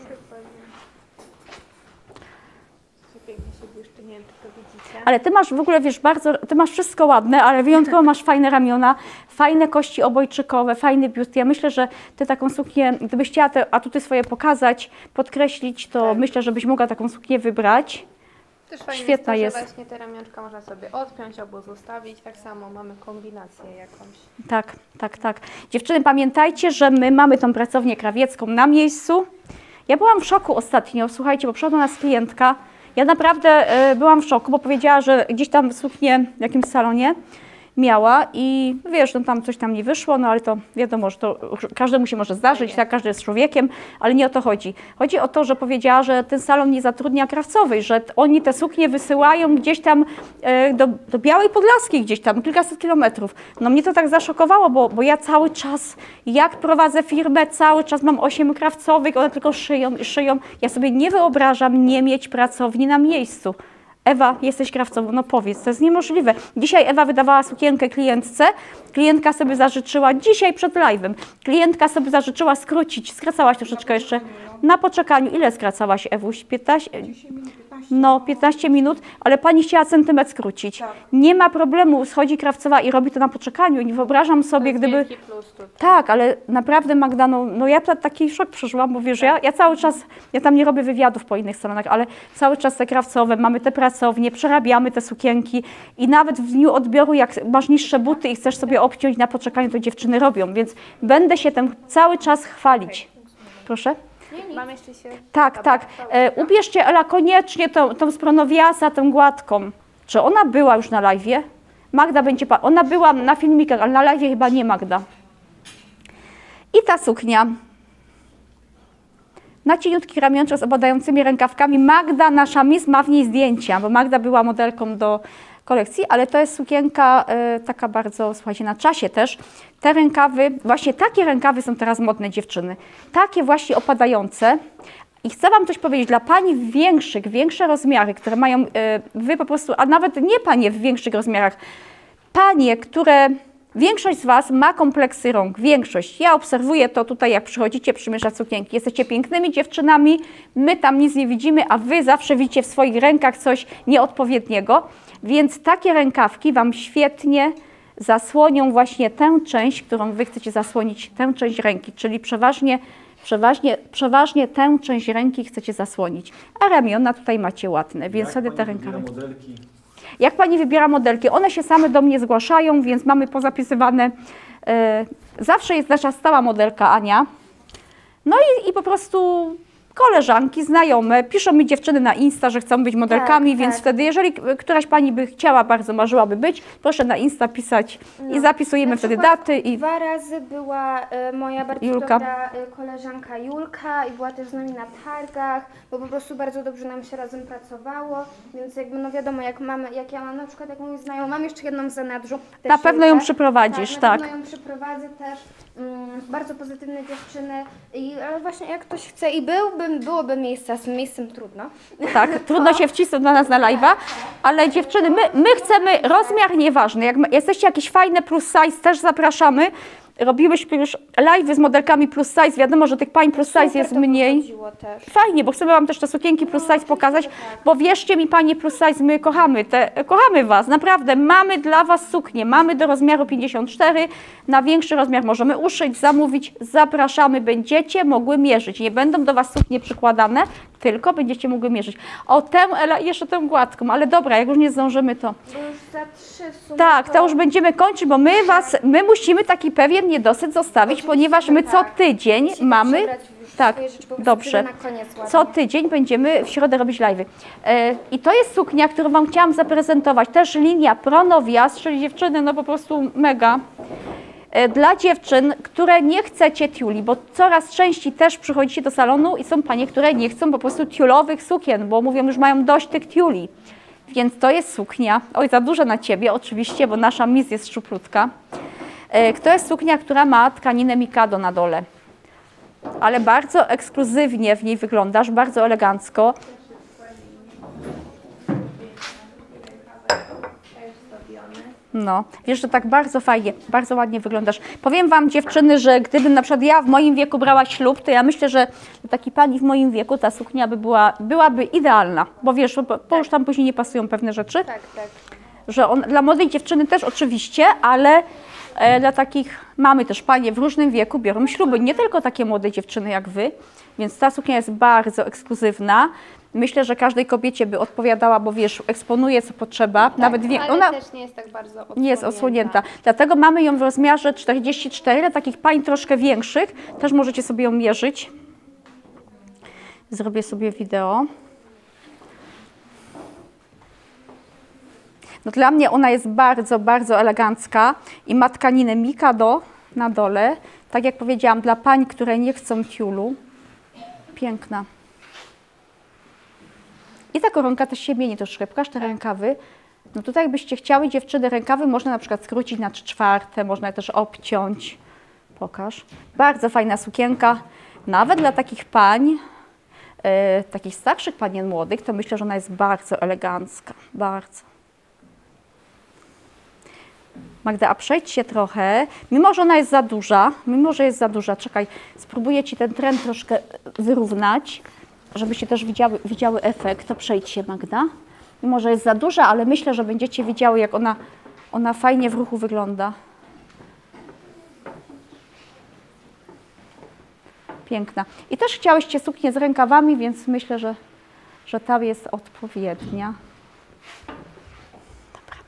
Ale Ty masz w ogóle, wiesz, Ty masz wszystko ładne, ale wyjątkowo masz fajne ramiona, fajne kości obojczykowe, fajny biust. Ja myślę, że Ty taką suknię, gdybyś chciała te atuty swoje pokazać, podkreślić, to myślę, żebyś mogła taką suknię wybrać. Też fajnie Świetna jest to, jest. że właśnie te ramionczka można sobie odpiąć albo zostawić. Tak samo mamy kombinację jakąś. Tak. Dziewczyny, pamiętajcie, że my mamy tą pracownię krawiecką na miejscu. Ja byłam w szoku ostatnio, słuchajcie, bo przyszła do nas klientka. Ja naprawdę byłam w szoku, bo powiedziała, że gdzieś tam suknię w jakimś salonie miała i wiesz, no tam coś tam nie wyszło, no ale to wiadomo, że to każdemu się może zdarzyć, tak, każdy jest człowiekiem, ale nie o to chodzi. Chodzi o to, że powiedziała, że ten salon nie zatrudnia krawcowej, że oni te suknie wysyłają gdzieś tam do Białej Podlaskiej, gdzieś tam kilkaset kilometrów. No mnie to tak zaszokowało, bo ja cały czas, jak prowadzę firmę, cały czas mam 8 krawcowych, one tylko szyją. Ja sobie nie wyobrażam nie mieć pracowni na miejscu. Ewa, jesteś krawcową, no powiedz, to jest niemożliwe. Dzisiaj Ewa wydawała sukienkę klientce, klientka sobie zażyczyła, dzisiaj przed live'em, klientka sobie zażyczyła skrócić, skracałaś troszeczkę jeszcze na poczekaniu. Ile skracałaś, Ewuś? 15? No, 15 minut, ale pani chciała centymetr skrócić. Nie ma problemu, schodzi krawcowa i robi to na poczekaniu. Nie wyobrażam sobie, gdyby... Plus tutaj. Tak, ale naprawdę Magda, no ja taki szok przeżyłam, bo wiesz, ja cały czas, ja tam nie robię wywiadów po innych salonach, ale cały czas te krawcowe, mamy te pracownie, przerabiamy te sukienki i nawet w dniu odbioru, jak masz niższe buty i chcesz sobie obciąć na poczekaniu, to dziewczyny robią, więc będę się tym cały czas chwalić. Proszę? Mam jeszcze się... Tak, tak. Ubierzcie Ela koniecznie tą z Pronoviasa, tą gładką. Czy ona była już na live'ie? Magda będzie... Ona była na filmikach, ale na live'ie chyba nie, Magda. I ta suknia. Na cieniutkich ramionczach z opadającymi rękawkami. Magda, nasza miss, ma w niej zdjęcia, bo Magda była modelką do kolekcji, ale to jest sukienka taka bardzo, słuchajcie, na czasie też. Te rękawy, właśnie takie rękawy są teraz modne, dziewczyny. Takie właśnie opadające. I chcę Wam coś powiedzieć, dla Pani większe rozmiary, które mają, Wy po prostu, a nawet nie Panie w większych rozmiarach, Panie, które, większość z Was ma kompleksy rąk, większość. Ja obserwuję to tutaj, jak przychodzicie przymierzać sukienki. Jesteście pięknymi dziewczynami, my tam nic nie widzimy, a Wy zawsze widzicie w swoich rękach coś nieodpowiedniego. Więc takie rękawki Wam świetnie zasłonią właśnie tę część, którą Wy chcecie zasłonić, tę część ręki, czyli przeważnie tę część ręki chcecie zasłonić. A ramiona tutaj macie ładne, więc wtedy te rękawy. Jak Pani wybiera modelki? One się same do mnie zgłaszają, więc mamy pozapisywane. Zawsze jest nasza stała modelka Ania. No i po prostu koleżanki, znajome, piszą mi dziewczyny na Insta, że chcą być modelkami, Tak, więc tak. wtedy, jeżeli któraś Pani by chciała, bardzo marzyłaby być, proszę na Insta pisać i zapisujemy Na wtedy przykład daty. I 2 razy była moja bardzo Julka. dobra koleżanka Julka i była też z nami na targach, bo po prostu bardzo dobrze nam się razem pracowało, więc jakby no wiadomo, jak ja mam na przykład jakąś znajomą, mam jeszcze jedną w zanadrzu. też na pewno ją Julkę. przyprowadzisz, Na tak. pewno ją przyprowadzę też. Bardzo pozytywne dziewczyny, ale właśnie jak ktoś chce i byłoby miejsca, z miejscem trudno. Tak, trudno się wcisnąć do nas na live'a, ale dziewczyny, my chcemy, rozmiar nieważny, jak jesteście jakieś fajne plus size, też zapraszamy. Robiłyśmy już live'y z modelkami plus size, wiadomo, że tych pań plus size jest Super to mniej. wychodziło też. Fajnie, bo chcemy Wam też te sukienki plus size pokazać, bo wierzcie mi Panie plus size, my kochamy Was, naprawdę, mamy dla Was suknie, mamy do rozmiaru 54, na większy rozmiar możemy uszyć, zamówić, zapraszamy, będziecie mogły mierzyć, nie będą do Was suknie przykładane, tylko będziecie mogły mierzyć. O, tę Ela, jeszcze tę gładką, ale dobra, jak już nie zdążymy, to... Bo już za 3 w sumie Tak, to już będziemy kończyć, bo my musimy taki pewien niedosyt zostawić, ponieważ my co tydzień musimy mamy... przebrać już Tak, swoje rzeczy, po prostu dobrze. na koniec ładnie. Co tydzień będziemy w środę robić live'y. I to jest suknia, którą Wam chciałam zaprezentować. Też linia Pronovias, czyli dziewczyny, no po prostu mega. Dla dziewczyn, które nie chcecie tiuli, bo coraz częściej też przychodzicie do salonu i są panie, które nie chcą po prostu tiulowych sukien, bo mówią, już mają dość tych tiuli. Więc to jest suknia, oj za duża na Ciebie oczywiście, bo nasza miss jest szczuplutka. To jest suknia, która ma tkaninę Mikado na dole. Ale bardzo ekskluzywnie w niej wyglądasz, bardzo elegancko. No, wiesz, że tak bardzo fajnie, bardzo ładnie wyglądasz. Powiem Wam, dziewczyny, że gdybym na przykład ja w moim wieku brała ślub, to ja myślę, że taki pani w moim wieku, ta suknia byłaby idealna, bo wiesz, bo już tam później nie pasują pewne rzeczy. Tak, tak. Że dla młodej dziewczyny też oczywiście, ale dla takich, mamy też panie w różnym wieku biorą śluby, nie tylko takie młode dziewczyny jak Wy, więc ta suknia jest bardzo ekskluzywna. Myślę, że każdej kobiecie by odpowiadała, bo wiesz, eksponuje co potrzeba. Tak, Nawet ale ona też nie jest tak bardzo odsłonięta. nie jest osłonięta. Dlatego mamy ją w rozmiarze 44, dla takich pań troszkę większych. Też możecie sobie ją mierzyć. Zrobię sobie wideo. No dla mnie ona jest bardzo, bardzo elegancka i ma tkaninę Mikado na dole. Tak jak powiedziałam, dla pań, które nie chcą tiulu. Piękna. I ta koronka też się mieni troszkę. Pokaż te rękawy. No tutaj jakbyście chciały dziewczyny, rękawy można na przykład skrócić na 3/4, można je też obciąć. Pokaż. Bardzo fajna sukienka, nawet dla takich pań. takich starszych panien młodych, to myślę, że ona jest bardzo elegancka, bardzo. Magda, a przejdź się trochę, mimo że ona jest za duża, czekaj, spróbuję Ci ten trend troszkę wyrównać, żebyście też widziały efekt, to przejdź się, Magda. Mimo że jest za duża, ale myślę, że będziecie widziały, jak ona fajnie w ruchu wygląda. Piękna. I też chciałyście suknię z rękawami, więc myślę, że ta jest odpowiednia. Dobra.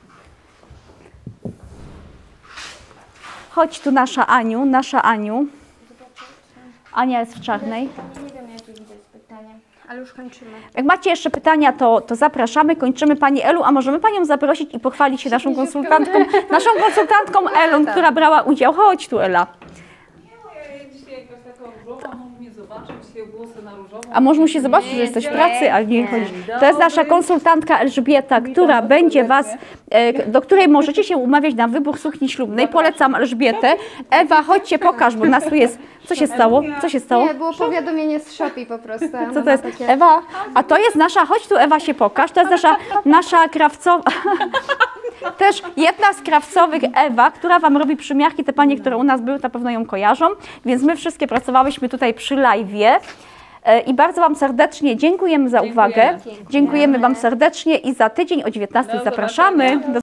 Chodź tu nasza Aniu. Ania jest w czarnej. Nie wiem, jakie widać pytanie, ale już kończymy. Jak macie jeszcze pytania, to zapraszamy, kończymy. Pani Elu, a możemy Panią zaprosić i pochwalić się naszą konsultantką Elą, która brała udział. Chodź tu, Ela. Dzisiaj jakaś taka różowa, może mnie zobaczyć, dzisiaj włosy na różowo. A może musi zobaczyć, że jesteś w pracy, ale nie chodzisz. To jest nasza konsultantka Elżbieta, która będzie Was, do której możecie się umawiać na wybór sukni ślubnej. Polecam Elżbietę. Ewa, chodźcie, pokaż, bo nas tu jest. Co się stało? Co się stało? Nie, było powiadomienie z Shopee po prostu. Co to jest? Ewa, a to jest nasza, chodź tu Ewa się pokaż, to jest nasza krawcowa, też jedna z krawcowych Ewa, która Wam robi przymiarki, te panie, które u nas były, na pewno ją kojarzą, więc my wszystkie pracowałyśmy tutaj przy live'ie i bardzo Wam serdecznie dziękujemy za uwagę. Dziękujemy Wam serdecznie i za tydzień o 19:00 zapraszamy.